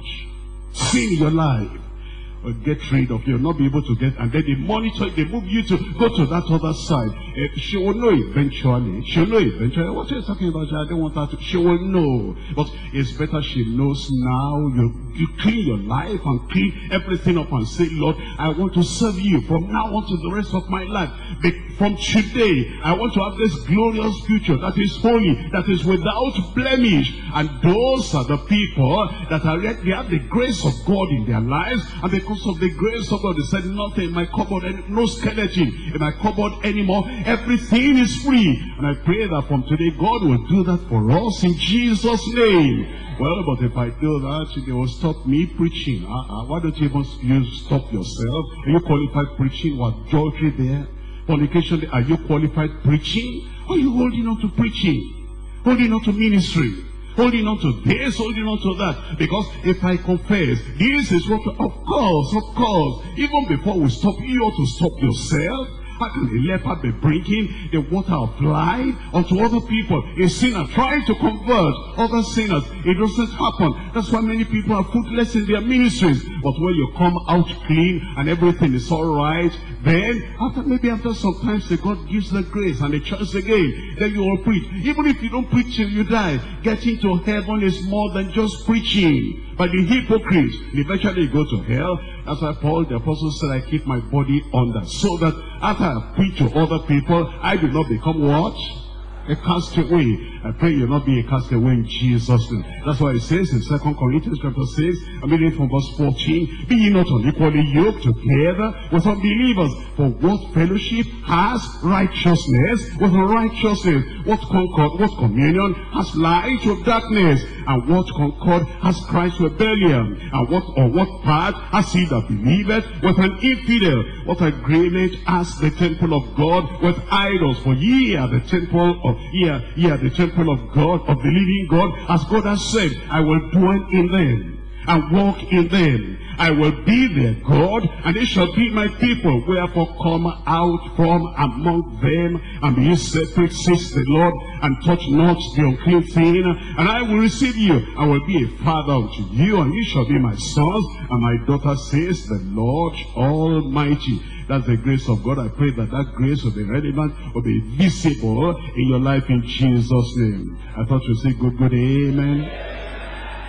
Sin in your life will get rid of you, not be able to get, and then they monitor, they move you to go to that other side. Uh, she will know eventually. She'll know eventually. What are you talking about? I don't want her to. She will know. But it's better she knows now. You, you clean your life and clean everything up and say, Lord, I want to serve you from now on to the rest of my life. But from today, I want to have this glorious future that is holy, that is without blemish. And those are the people that are yet, they have the grace of God in their lives, and because of the grace of God, they said, nothing in my cupboard, no skeleton in my cupboard anymore. Everything is free. And I pray that from today, God will do that for us in Jesus' name. Well, but if I do that, they will stop me preaching. Uh, uh, why don't you even you stop yourself? Are you qualified preaching? What, adultery there? Fornication, are you qualified preaching? Or are you holding on to preaching? Holding on to ministry? Holding on to this, holding on to that. Because if I confess, this is what, of course, of course, even before we stop, you ought to stop yourself. How can a leper be bringing the water of life onto other people? A sinner trying to convert other sinners. It doesn't happen. That's why many people are fruitless in their ministries. But when you come out clean and everything is all right, then after maybe after some time, say God gives the grace and the chance again, then you will preach. Even if you don't preach till you die, getting to heaven is more than just preaching. But the hypocrites, eventually go to hell. That's why Paul the apostle said, I keep my body under, so that after I preach to other people, I do not become what? A castaway. I pray you'll not be a castaway in Jesus' name. That's why it says in Second Corinthians chapter six, I'm reading from verse fourteen, be ye not unequally yoked together with unbelievers. For what fellowship has righteousness with unrighteousness? What concord, what communion has light with darkness? And what concord has Christ's rebellion? And what or what part has he that believeth with an infidel? What agreement has the temple of God with idols? For ye are the temple of ye are, ye are the temple of God, of the living God, as God has said, I will dwell in them and walk in them. I will be their God, and they shall be my people. Wherefore come out from among them, and be ye separate, says the Lord, and touch not the unclean thing. And I will receive you, I will be a father unto you, and ye shall be my sons and my daughters, says the Lord Almighty. That's the grace of God. I pray that that grace will be relevant, will be visible in your life in Jesus' name. I thought you'd say good, good, amen.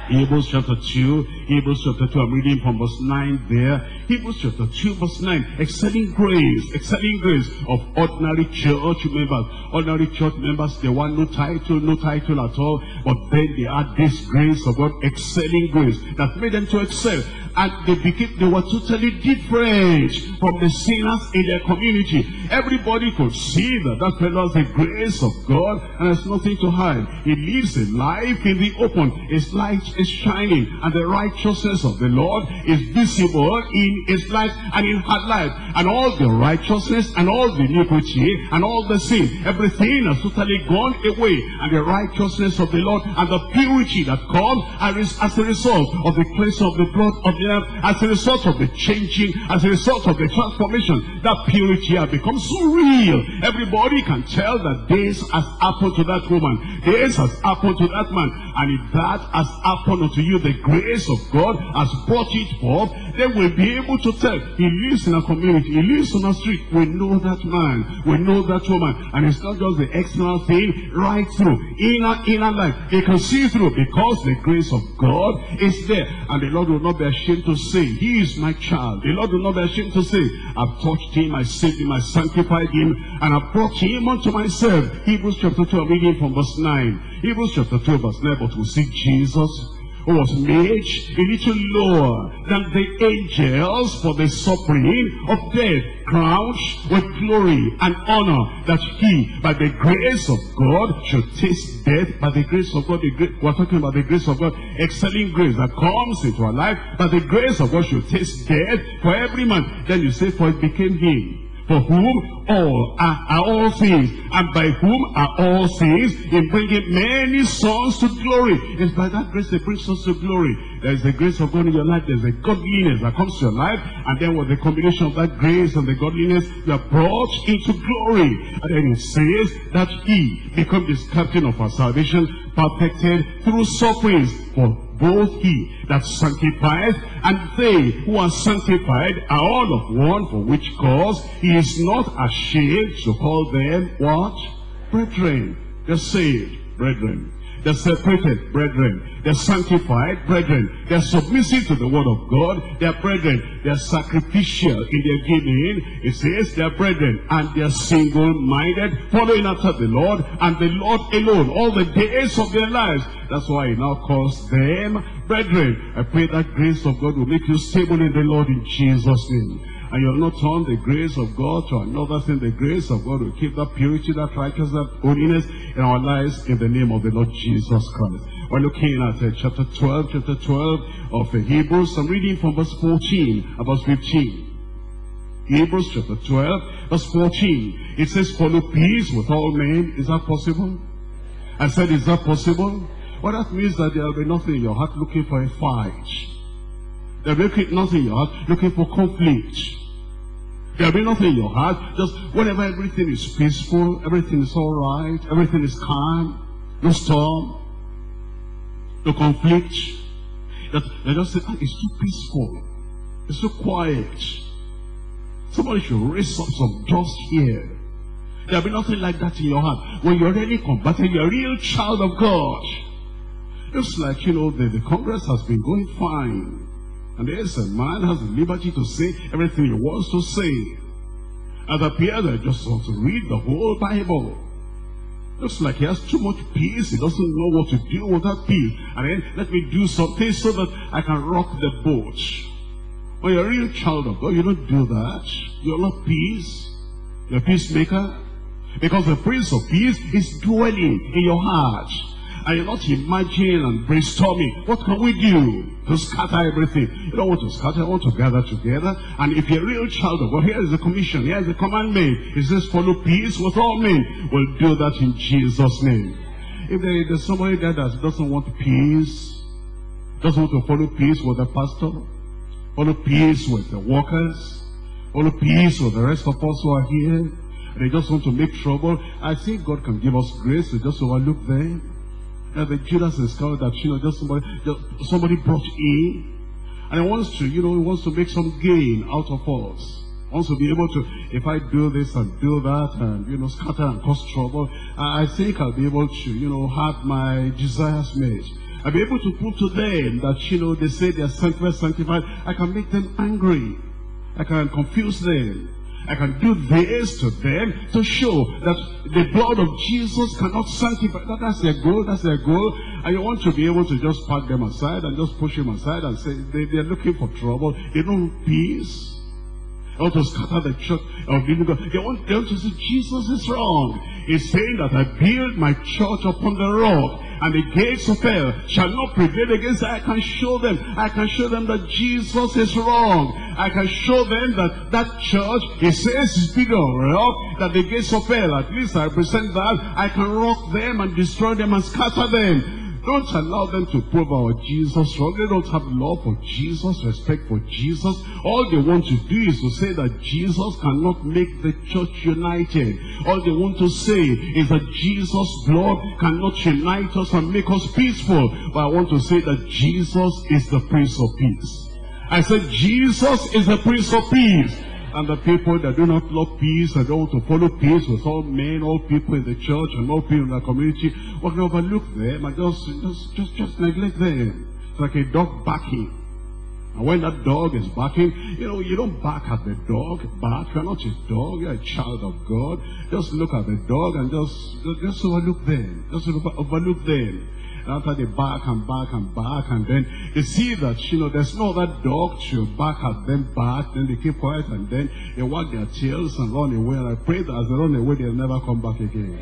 Hebrews chapter two, Hebrews chapter two, I'm reading from verse nine there. Hebrews chapter two, verse nine, excelling grace, excelling grace of ordinary church members. Ordinary church members, they want no title, no title at all, but then they had this grace of God, excelling grace, that made them to excel. And they became, they were totally different from the sinners in their community. Everybody could see that that fellow has the grace of God, and there's nothing to hide. He lives a life in the open. His light is shining, and the righteousness of the Lord is visible in his life and in her life. And all the righteousness and all the iniquity and all the sin, everything has totally gone away. And the righteousness of the Lord and the purity that comes as a result of the cleansing of the blood of the Lamb, as a result of the changing, as a result of the transformation, that purity has become so real. Everybody can tell that this has happened to that woman, this has happened to that man. And if that has happened unto you, the grace of God has brought it forth, then we'll be able to tell. He lives in a community, he lives on a street. We know that man, we know that woman. And it's not just the external thing, right through, inner, inner life. He can see through because the grace of God is there. And the Lord will not be ashamed to say, he is my child. The Lord will not be ashamed to say, I've touched him, I saved him, I sanctified him, and I brought him unto myself. Hebrews chapter two, I'm reading from verse nine. Hebrews chapter two, verse nine, but we see Jesus, who was made a little lower than the angels for the suffering of death, crowned with glory and honor, that he, by the grace of God, should taste death. By the grace of God, the grace, we're talking about the grace of God, excelling grace that comes into our life. By the grace of God should taste death for every man. Then you say, for it became him, for whom all are, are all things, and by whom are all things, in bringing many sons to glory. It's by that grace that brings us to glory. There's the grace of God in your life, there's a godliness that comes to your life, and then with the combination of that grace and the godliness, you are brought into glory. And then it says that he become this captain of our salvation, perfected through sufferings, for both he that sanctifies and they who are sanctified are all of one, for which cause he is not ashamed to call them what? Brethren. They're saved, brethren. They're separated, brethren. They're sanctified, brethren. They're submissive to the word of God, they're brethren. They're sacrificial in their giving. It says they're brethren, and they're single-minded, following after the Lord, and the Lord alone, all the days of their lives. That's why he now calls them brethren. I pray that grace of God will make you stable in the Lord in Jesus' name. And you'll not turn the grace of God to another thing. The grace of God will keep that purity, that righteousness, that holiness in our lives in the name of the Lord Jesus Christ. We're looking at uh, chapter twelve, chapter twelve of uh, Hebrews. I'm reading from verse fourteen and verse fifteen. Hebrews chapter twelve, verse fourteen. It says, follow peace with all men. Is that possible? I said, is that possible? Well, that means that there will be nothing in your heart looking for a fight. There will be nothing in your heart looking for conflict. There will be nothing in your heart, just whenever everything is peaceful, everything is all right, everything is calm, no storm, no conflict. That they just say, ah, it's too peaceful, it's so quiet. Somebody should raise up some dust here. There will be nothing like that in your heart. When you're really combating, you're a real child of God. It's like, you know, the, the Congress has been going fine. And there's a man has the liberty to say everything he wants to say. And appears that just wants to read the whole Bible. Looks like he has too much peace. He doesn't know what to do with that peace. And then let me do something so that I can rock the boat. When you're a real child of God, you don't do that. You're not peace. You're a peacemaker. Because the Prince of Peace is dwelling in your heart. And you're not imagining and brainstorming, what can we do to scatter everything? You don't want to scatter, you want to gather together. And if you're a real child of God, here is the commission, here is the commandment. It says, follow peace with all men. We'll do that in Jesus' name. If there, there's somebody there that doesn't want peace, doesn't want to follow peace with the pastor, follow peace with the workers, follow peace with the rest of us who are here, and they just want to make trouble, I think God can give us grace to just overlook them. And the Judas Iscariot that, you know, just somebody, just somebody brought in, and he wants to, you know, he wants to make some gain out of us. Wants to be able to, if I do this and do that, and, you know, scatter and cause trouble, I think I'll be able to, you know, have my desires met. I'll be able to prove to them that, you know, they say they are sanctified, sanctified. I can make them angry. I can confuse them. I can do this to them to show that the blood of Jesus cannot sanctify. That, that's their goal, that's their goal. And you want to be able to just pack them aside and just push them aside and say they, they're looking for trouble. They don't want peace. They want to scatter the church of living God. They want, they want to say Jesus is wrong. He's saying that I build my church upon the rock, and the gates of hell shall not prevail against it. I can show them. I can show them that Jesus is wrong. I can show them that that church, he says, is built on rock, that the gates of hell, at least I represent that. I can rock them and destroy them and scatter them. Don't allow them to prove our Jesus wrong. They don't have love for Jesus, respect for Jesus. All they want to do is to say that Jesus cannot make the church united. All they want to say is that Jesus' blood cannot unite us and make us peaceful. But I want to say that Jesus is the Prince of Peace. I said Jesus is the Prince of Peace. And the people that do not love peace and don't want to follow peace with all men, all people in the church and all people in the community, we're going to overlook them and just, just, just, just neglect them. It's like a dog barking. And when that dog is barking, you know, you don't bark at the dog. Bark, you're not a dog, you're a child of God. Just look at the dog and just, just overlook them. Just overlook them. After they bark and bark and bark, and then they see that, you know, there's no other dog to bark at them back, then they keep quiet, and then they wag their tails and run away. And I pray that as they run away, they'll never come back again.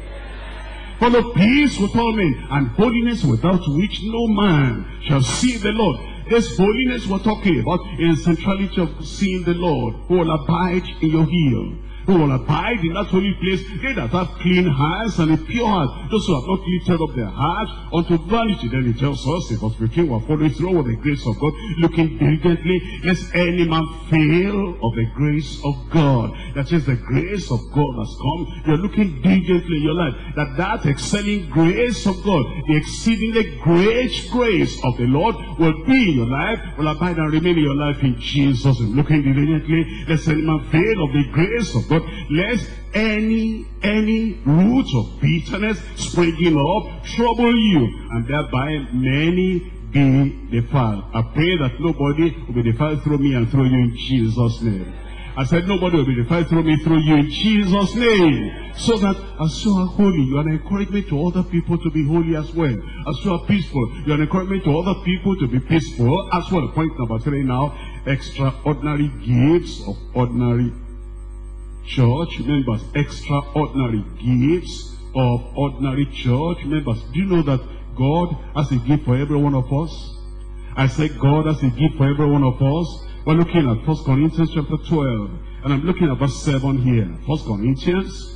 Follow peace with all men, and holiness without which no man shall see the Lord. This holiness we're talking about is the centrality of seeing the Lord, who will abide in your heel. Who will abide in that holy place, they that have clean hands and a pure heart, those who have not lifted up their heart unto vanity. Then he tells us, if us we were following through with the grace of God, looking diligently, lest any man fail of the grace of God. That is, the grace of God has come. You're looking diligently in your life, that that excelling grace of God, the exceedingly great grace of the Lord, will be in your life, will abide and remain in your life in Jesus. And looking diligently, lest any man fail of the grace of God. But lest any, any root of bitterness springing up trouble you, and thereby many be defiled. I pray that nobody will be defiled through me and through you in Jesus' name. I said nobody will be defiled through me, through you in Jesus' name. So that as you are holy, you are an encouragement to other people to be holy as well. As you are peaceful, you are an encouragement to other people to be peaceful as well. Point number three now, extraordinary gifts of ordinary church members. Extraordinary gifts of ordinary church members. Do you know that God has a gift for every one of us? I said God has a gift for every one of us. We're looking at First Corinthians chapter twelve, and I'm looking at verse seven here. First Corinthians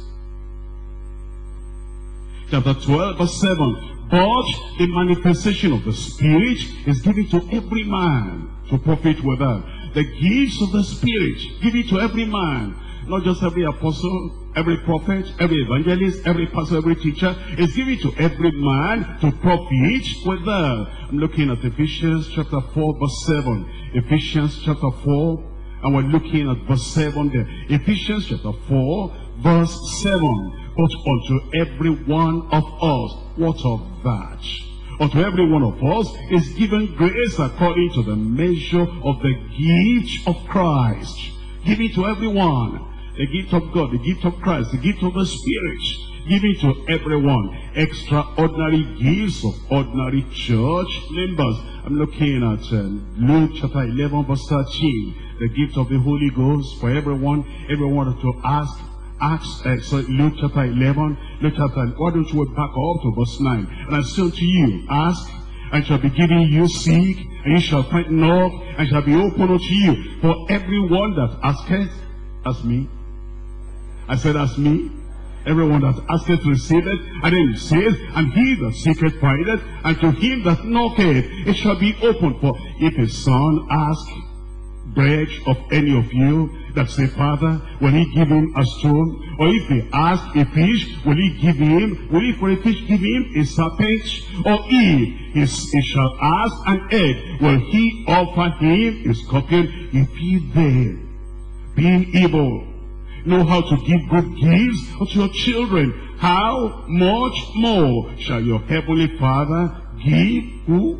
chapter twelve, verse seven. But the manifestation of the Spirit is given to every man to profit withal. The gifts of the Spirit given to every man. Not just every apostle, every prophet, every evangelist, every pastor, every teacher. Is given to every man to profit withal. I'm looking at Ephesians chapter four, verse seven. Ephesians chapter four, and we're looking at verse seven there. Ephesians chapter four, verse seven. But unto every one of us, what of that? Unto every one of us is given grace according to the measure of the gift of Christ. Given to everyone. The gift of God, the gift of Christ, the gift of the Spirit, given to everyone. Extraordinary gifts of ordinary church members. I'm looking at uh, Luke chapter eleven, verse thirteen. The gift of the Holy Ghost for everyone. Everyone to ask. Acts, uh, sorry, Luke chapter eleven. Luke chapter. Why don't you back up to verse nine? And I say unto you, ask, and shall be given you, seek, and you shall find, knock, and shall be opened unto you. For everyone that asketh, ask me. I said, ask me. Everyone that asketh receiveth, and then he says, and he that seeketh findeth, and to him that knocketh it shall be opened. For if his son ask bread of any of you that say, Father, will he give him a stone? Or if he ask a fish, will he give him, will he for a fish give him a serpent? Or if he, he shall ask an egg, will he offer him a scorpion? If he then, being evil, know how to give good gifts unto your children, how much more shall your heavenly Father give who?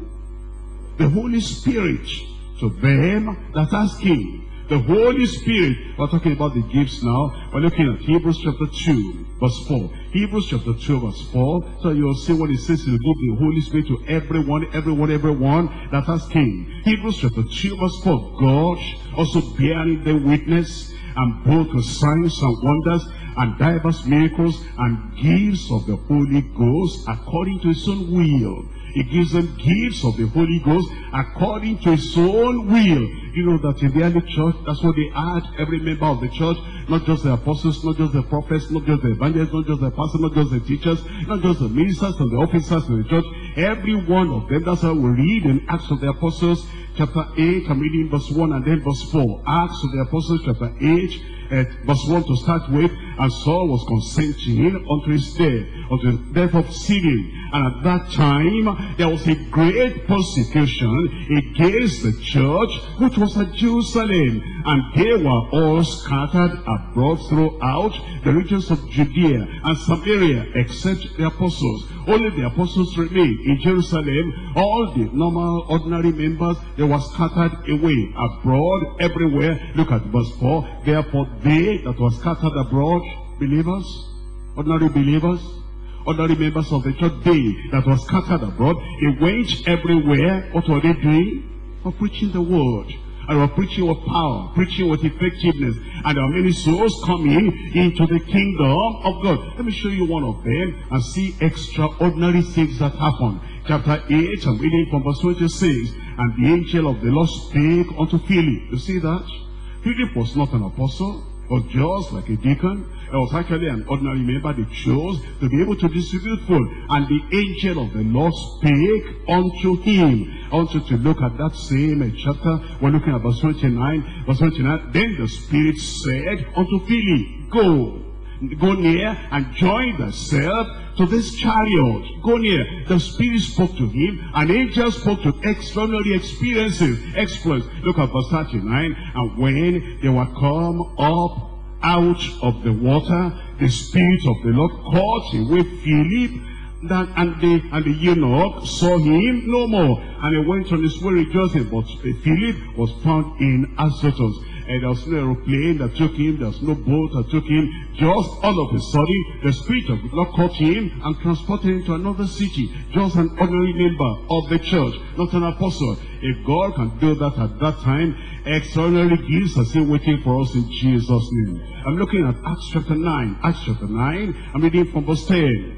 The Holy Spirit to them that ask him. The Holy Spirit. We're talking about the gifts now. We're looking at Hebrews chapter two, verse four. Hebrews chapter two, verse four. So you'll see what it says to give the Holy Spirit to everyone, everyone, everyone that has came. Hebrews chapter two, verse four. God also bearing the witness, and both with signs and wonders, and diverse miracles, and gifts of the Holy Ghost according to his own will. He gives them gifts of the Holy Ghost according to his own will. You know that in the early church, that's what they had, every member of the church, not just the apostles, not just the prophets, not just the evangelists, not just the pastors, not just the teachers, not just the ministers and the officers of the church. Every one of them, that's how we read in Acts of the Apostles, chapter eight, I'm reading verse one and then verse four. Acts of the Apostles, chapter eight, at verse one to start with. And Saul was consenting unto his death, unto the death of Stephen. And at that time, there was a great persecution against the church, which was at Jerusalem. And they were all scattered abroad throughout the regions of Judea and Samaria, except the apostles. Only the apostles remained in Jerusalem. All the normal, ordinary members, they were scattered away, abroad, everywhere. Look at verse four. Therefore they that were scattered abroad, believers, ordinary believers, ordinary members of the church, they that were scattered abroad, they went everywhere. What were they doing? For preaching the word. And were preaching with power, preaching with effectiveness. And there are many souls coming into the kingdom of God. Let me show you one of them and see extraordinary things that happen. Chapter eight, I'm reading from verse twenty-six. And the angel of the Lord spake unto Philip. You see that? Philip was not an apostle, but just like a deacon. It was actually an ordinary member they chose to be able to distribute food. And the angel of the Lord spake unto him. I want you to look at that same chapter. We're looking at verse twenty-nine. Verse twenty-nine. Then the Spirit said unto Philip, Go, go near and join thyself to this chariot. Go near. The Spirit spoke to him. An angel spoke to extraordinary experiences, exploits. Look at verse thirty-nine. And when they were come up out of the water, the Spirit of the Lord caught away Philip, that, and the and the eunuch saw him no more, and he went on his way rejoicing. But Philip was found in Azotus, and there was no aeroplane that took him, there was no boat that took him. Just all of a sudden, the Spirit of the Lord caught him and transported him to another city. Just an ordinary member of the church, not an apostle. If God can do that at that time, extraordinary gifts are still waiting for us in Jesus' name. I'm looking at Acts chapter nine. Acts chapter nine, I'm reading from verse ten.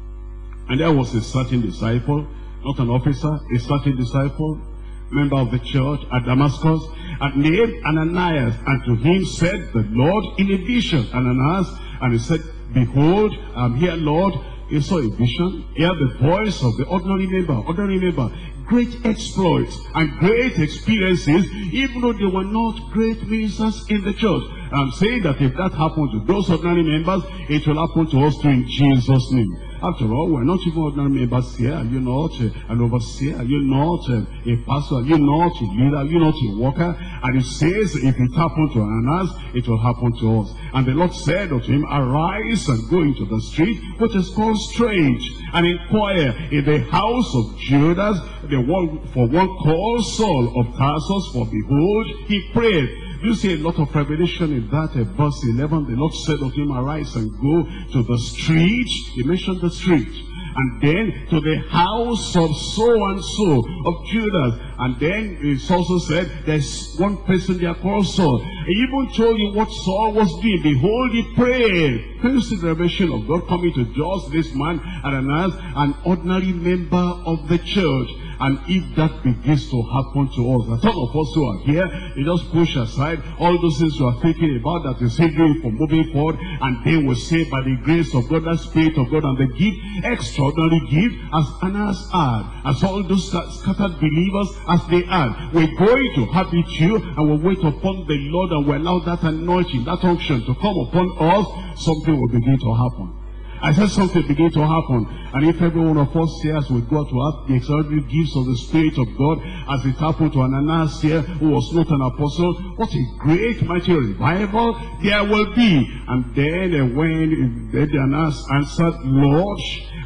And there was a certain disciple, not an officer, a certain disciple, member of the church at Damascus, and named Ananias. And to him said the Lord in a vision, Ananias, and he said, Behold, I'm here, Lord. He saw a vision. He heard the voice of the ordinary member, ordinary member. Great exploits and great experiences, even though they were not great ministers in the church. I'm saying that if that happened to those ordinary members, it will happen to us too in Jesus' name. After all, we're not even ordinary members here. Are you not uh, an overseer? Are you not uh, a pastor? Are you not a leader? Are you not a worker? And it says, if it happened to Ananias, it will happen to us. And the Lord said unto him, Arise and go into the street, which is called Straight, and inquire in the house of Judas, the one for one called Saul of Tarsus, for behold, he prayed. You see a lot of revelation in that uh, verse eleven. The Lord said unto him, Arise and go to the street. He mentioned the street. And then to the house of so and so of Judas. And then it's also said there's one person there called Saul. He even told you what Saul was doing. Behold, he prayed. Can you see the revelation of God coming to just this man, Ananias, an ordinary member of the church? And if that begins to happen to us, some of us who are here, they just push aside all those things you are thinking about that is hindering from moving forward, and they will say, by the grace of God, the Spirit of God, and the gift, extraordinary gift, as Ananias had, as all those scattered believers as they had, we're going to have it too, and we'll wait upon the Lord, and we'll allow that anointing, that unction to come upon us. Something will begin to happen. I said something begin to happen. And if every one of us here as we go to have the extraordinary gifts of the Spirit of God, as it happened to Ananias here, who was not an apostle, what a great mighty revival there will be. And then uh, when then Ananias answered, Lord,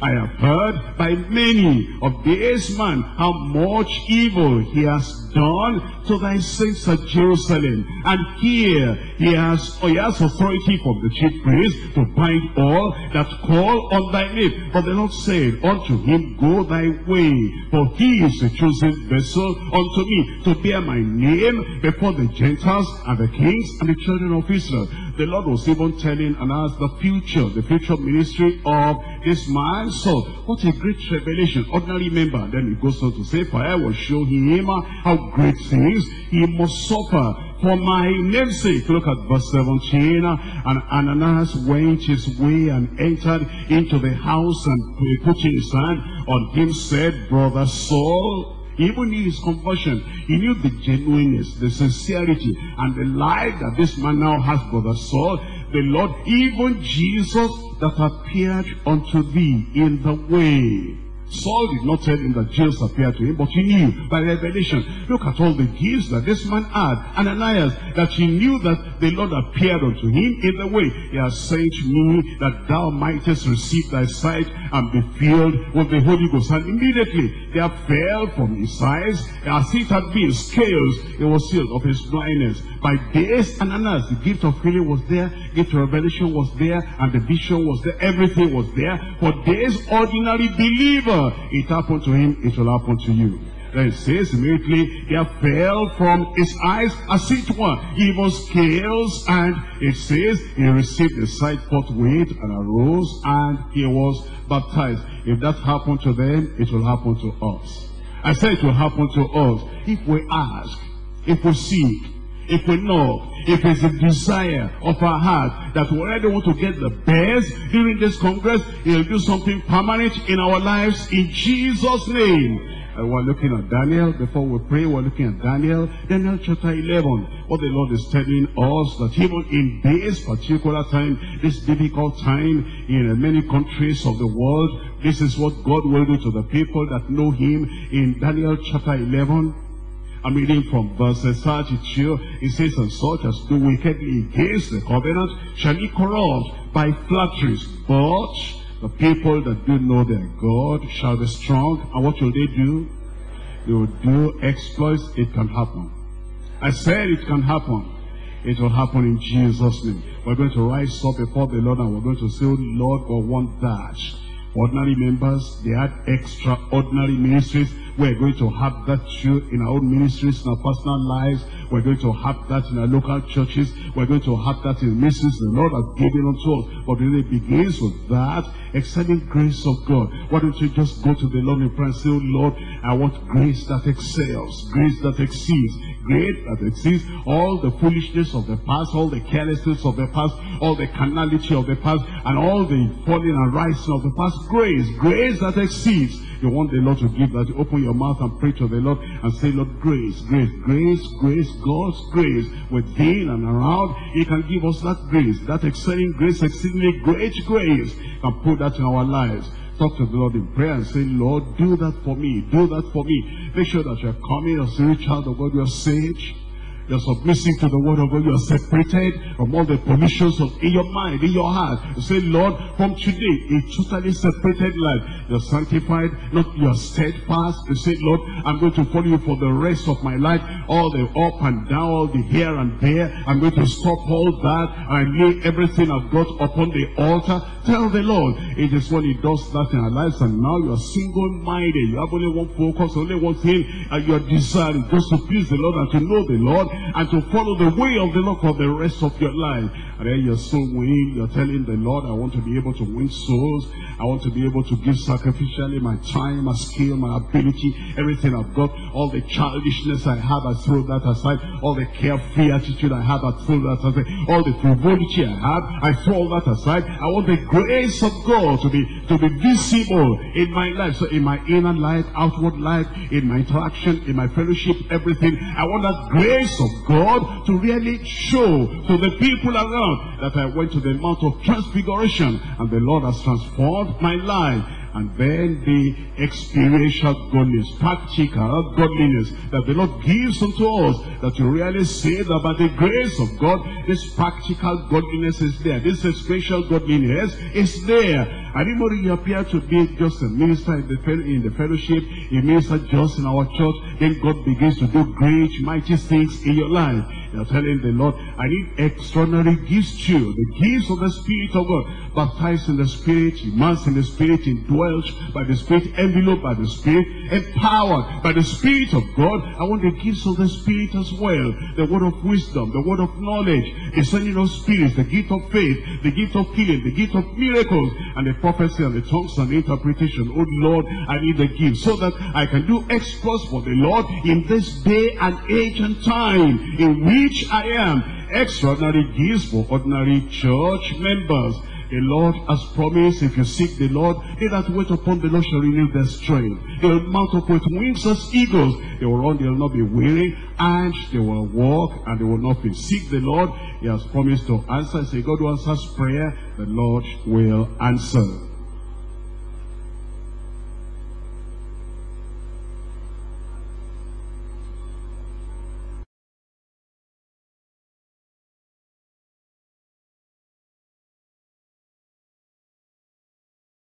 I have heard by many of this man how much evil he has done to thy saints at Jerusalem. And here he has, oh, he has authority from the chief priest to bind all that call on thy name. But the Lord said unto him, Go thy way, for he is a chosen vessel unto me, to bear my name before the Gentiles and the kings and the children of Israel. The Lord was even telling us the future, the future ministry of this man. So, what a great revelation. Ordinary member. Then he goes on to say, For I will show him how great things he must suffer for my name's sake. Look at verse seventeen. And Ananias went his way and entered into the house, and putting his hand on him said, Brother Saul. He even knew his conversion. He knew the genuineness, the sincerity, and the life that this man now has, Brother Saul. The Lord, even Jesus that appeared unto thee in the way. Saul did not tell him that Jesus appeared to him, but he knew by revelation. Look at all the gifts that this man had. Ananias, that he knew that the Lord appeared unto him in the way. He has sent me that thou mightest receive thy sight and be filled with the Holy Ghost. And immediately there fell from his eyes, as it had been scales, it was sealed of his blindness. By this, Ananias, the gift of healing was there, gift of revelation was there, and the vision was there, everything was there. For this ordinary believer, it happened to him, it will happen to you. Then it says immediately there fell from his eyes as it were evil scales, and it says he received the sight forthwith and arose, and he was baptized. If that happened to them, it will happen to us. I said it will happen to us if we ask, if we seek, if we know, if it's a desire of our heart that we already want to get the best during this Congress, He'll do something permanent in our lives in Jesus' name. And we're looking at Daniel. Before we pray, we're looking at Daniel. Daniel chapter eleven. What the Lord is telling us, that even in this particular time, this difficult time in many countries of the world, this is what God will do to the people that know Him. In Daniel chapter eleven, I'm reading from verse thirty-two. It says, And such as do wickedly against the covenant shall he corrupt by flatteries. But the people that do know their God shall be strong. And what will they do? They will do exploits. It can happen. I said it can happen. It will happen in Jesus' name. We're going to rise up before the Lord, and we're going to say, oh Lord, we want that. Ordinary members, they had extraordinary ministries. We're going to have that too in our own ministries, in our personal lives. We're going to have that in our local churches. We're going to have that in ministries the Lord has given unto us. But really it begins with that exceeding grace of God. Why don't you just go to the Lord in prayer and say, oh Lord, I want grace that excels, grace that exceeds, grace that exceeds all the foolishness of the past, all the carelessness of the past, all the carnality of the past, and all the falling and rising of the past. Grace, grace that exceeds. You want the Lord to give that. You open your mouth and pray to the Lord and say, Lord, grace, grace, grace, grace, God's grace within and around. He can give us that grace, that excelling grace, exceedingly great grace. And put that in our lives. Talk to the Lord in prayer and say, Lord, do that for me, do that for me. Make sure that you're coming as a child of God, you're saved. You're submissive to the word of God. You're separated from all the pollutions of in your mind, in your heart. You say, Lord, from today, a totally separated life. You're sanctified, not you're steadfast. You say, Lord, I'm going to follow you for the rest of my life. All the up and down, all the here and there. I'm going to stop all that and lay everything I've got upon the altar. Tell the Lord, it is when He does that in our lives, and now you're single-minded. You have only one focus, only one thing, and you're desiring just to please the Lord and to know the Lord, and to follow the way of the Lord for the rest of your life. And then you're so winning, you're telling the Lord, I want to be able to win souls. I want to be able to give sacrificially my time, my skill, my ability, everything I've got. All the childishness I have, I throw that aside. All the carefree attitude I have, I throw that aside. All the frivolity I have, I throw that aside. I want the grace of God to be to be visible in my life. So in my inner life, outward life, in my interaction, in my fellowship, everything. I want that grace of God to really show to the people around that I went to the Mount of Transfiguration and the Lord has transformed my life. and then the experiential godliness, practical godliness that the Lord gives unto us, that you really say that by the grace of God, this practical godliness is there, this experiential godliness is there. And even though you appear to be just a minister in the, in the fellowship, a minister just in our church, then God begins to do great, mighty things in your life. You're telling the Lord, I need extraordinary gifts too, the gifts of the Spirit of God, baptized in the Spirit, immersed in the Spirit, indwelt by the Spirit, enveloped by the Spirit, empowered by the Spirit of God. I want the gifts of the Spirit as well, the word of wisdom, the word of knowledge, the sending of spirits, the gift of faith, the gift of healing, the gift of miracles, and the prophecy and the tongues and the interpretation. Oh Lord, I need the gifts so that I can do exploits for the Lord in this day and age and time in which I am. Extraordinary gifts for ordinary church members. The Lord has promised, if you seek the Lord, they that wait upon the Lord shall renew their strength. They will mount up with wings as eagles. They will run, they will not be weary, and they will walk, and they will not faint. Seek the Lord. He has promised to answer. Say, God who answers prayer, the Lord will answer.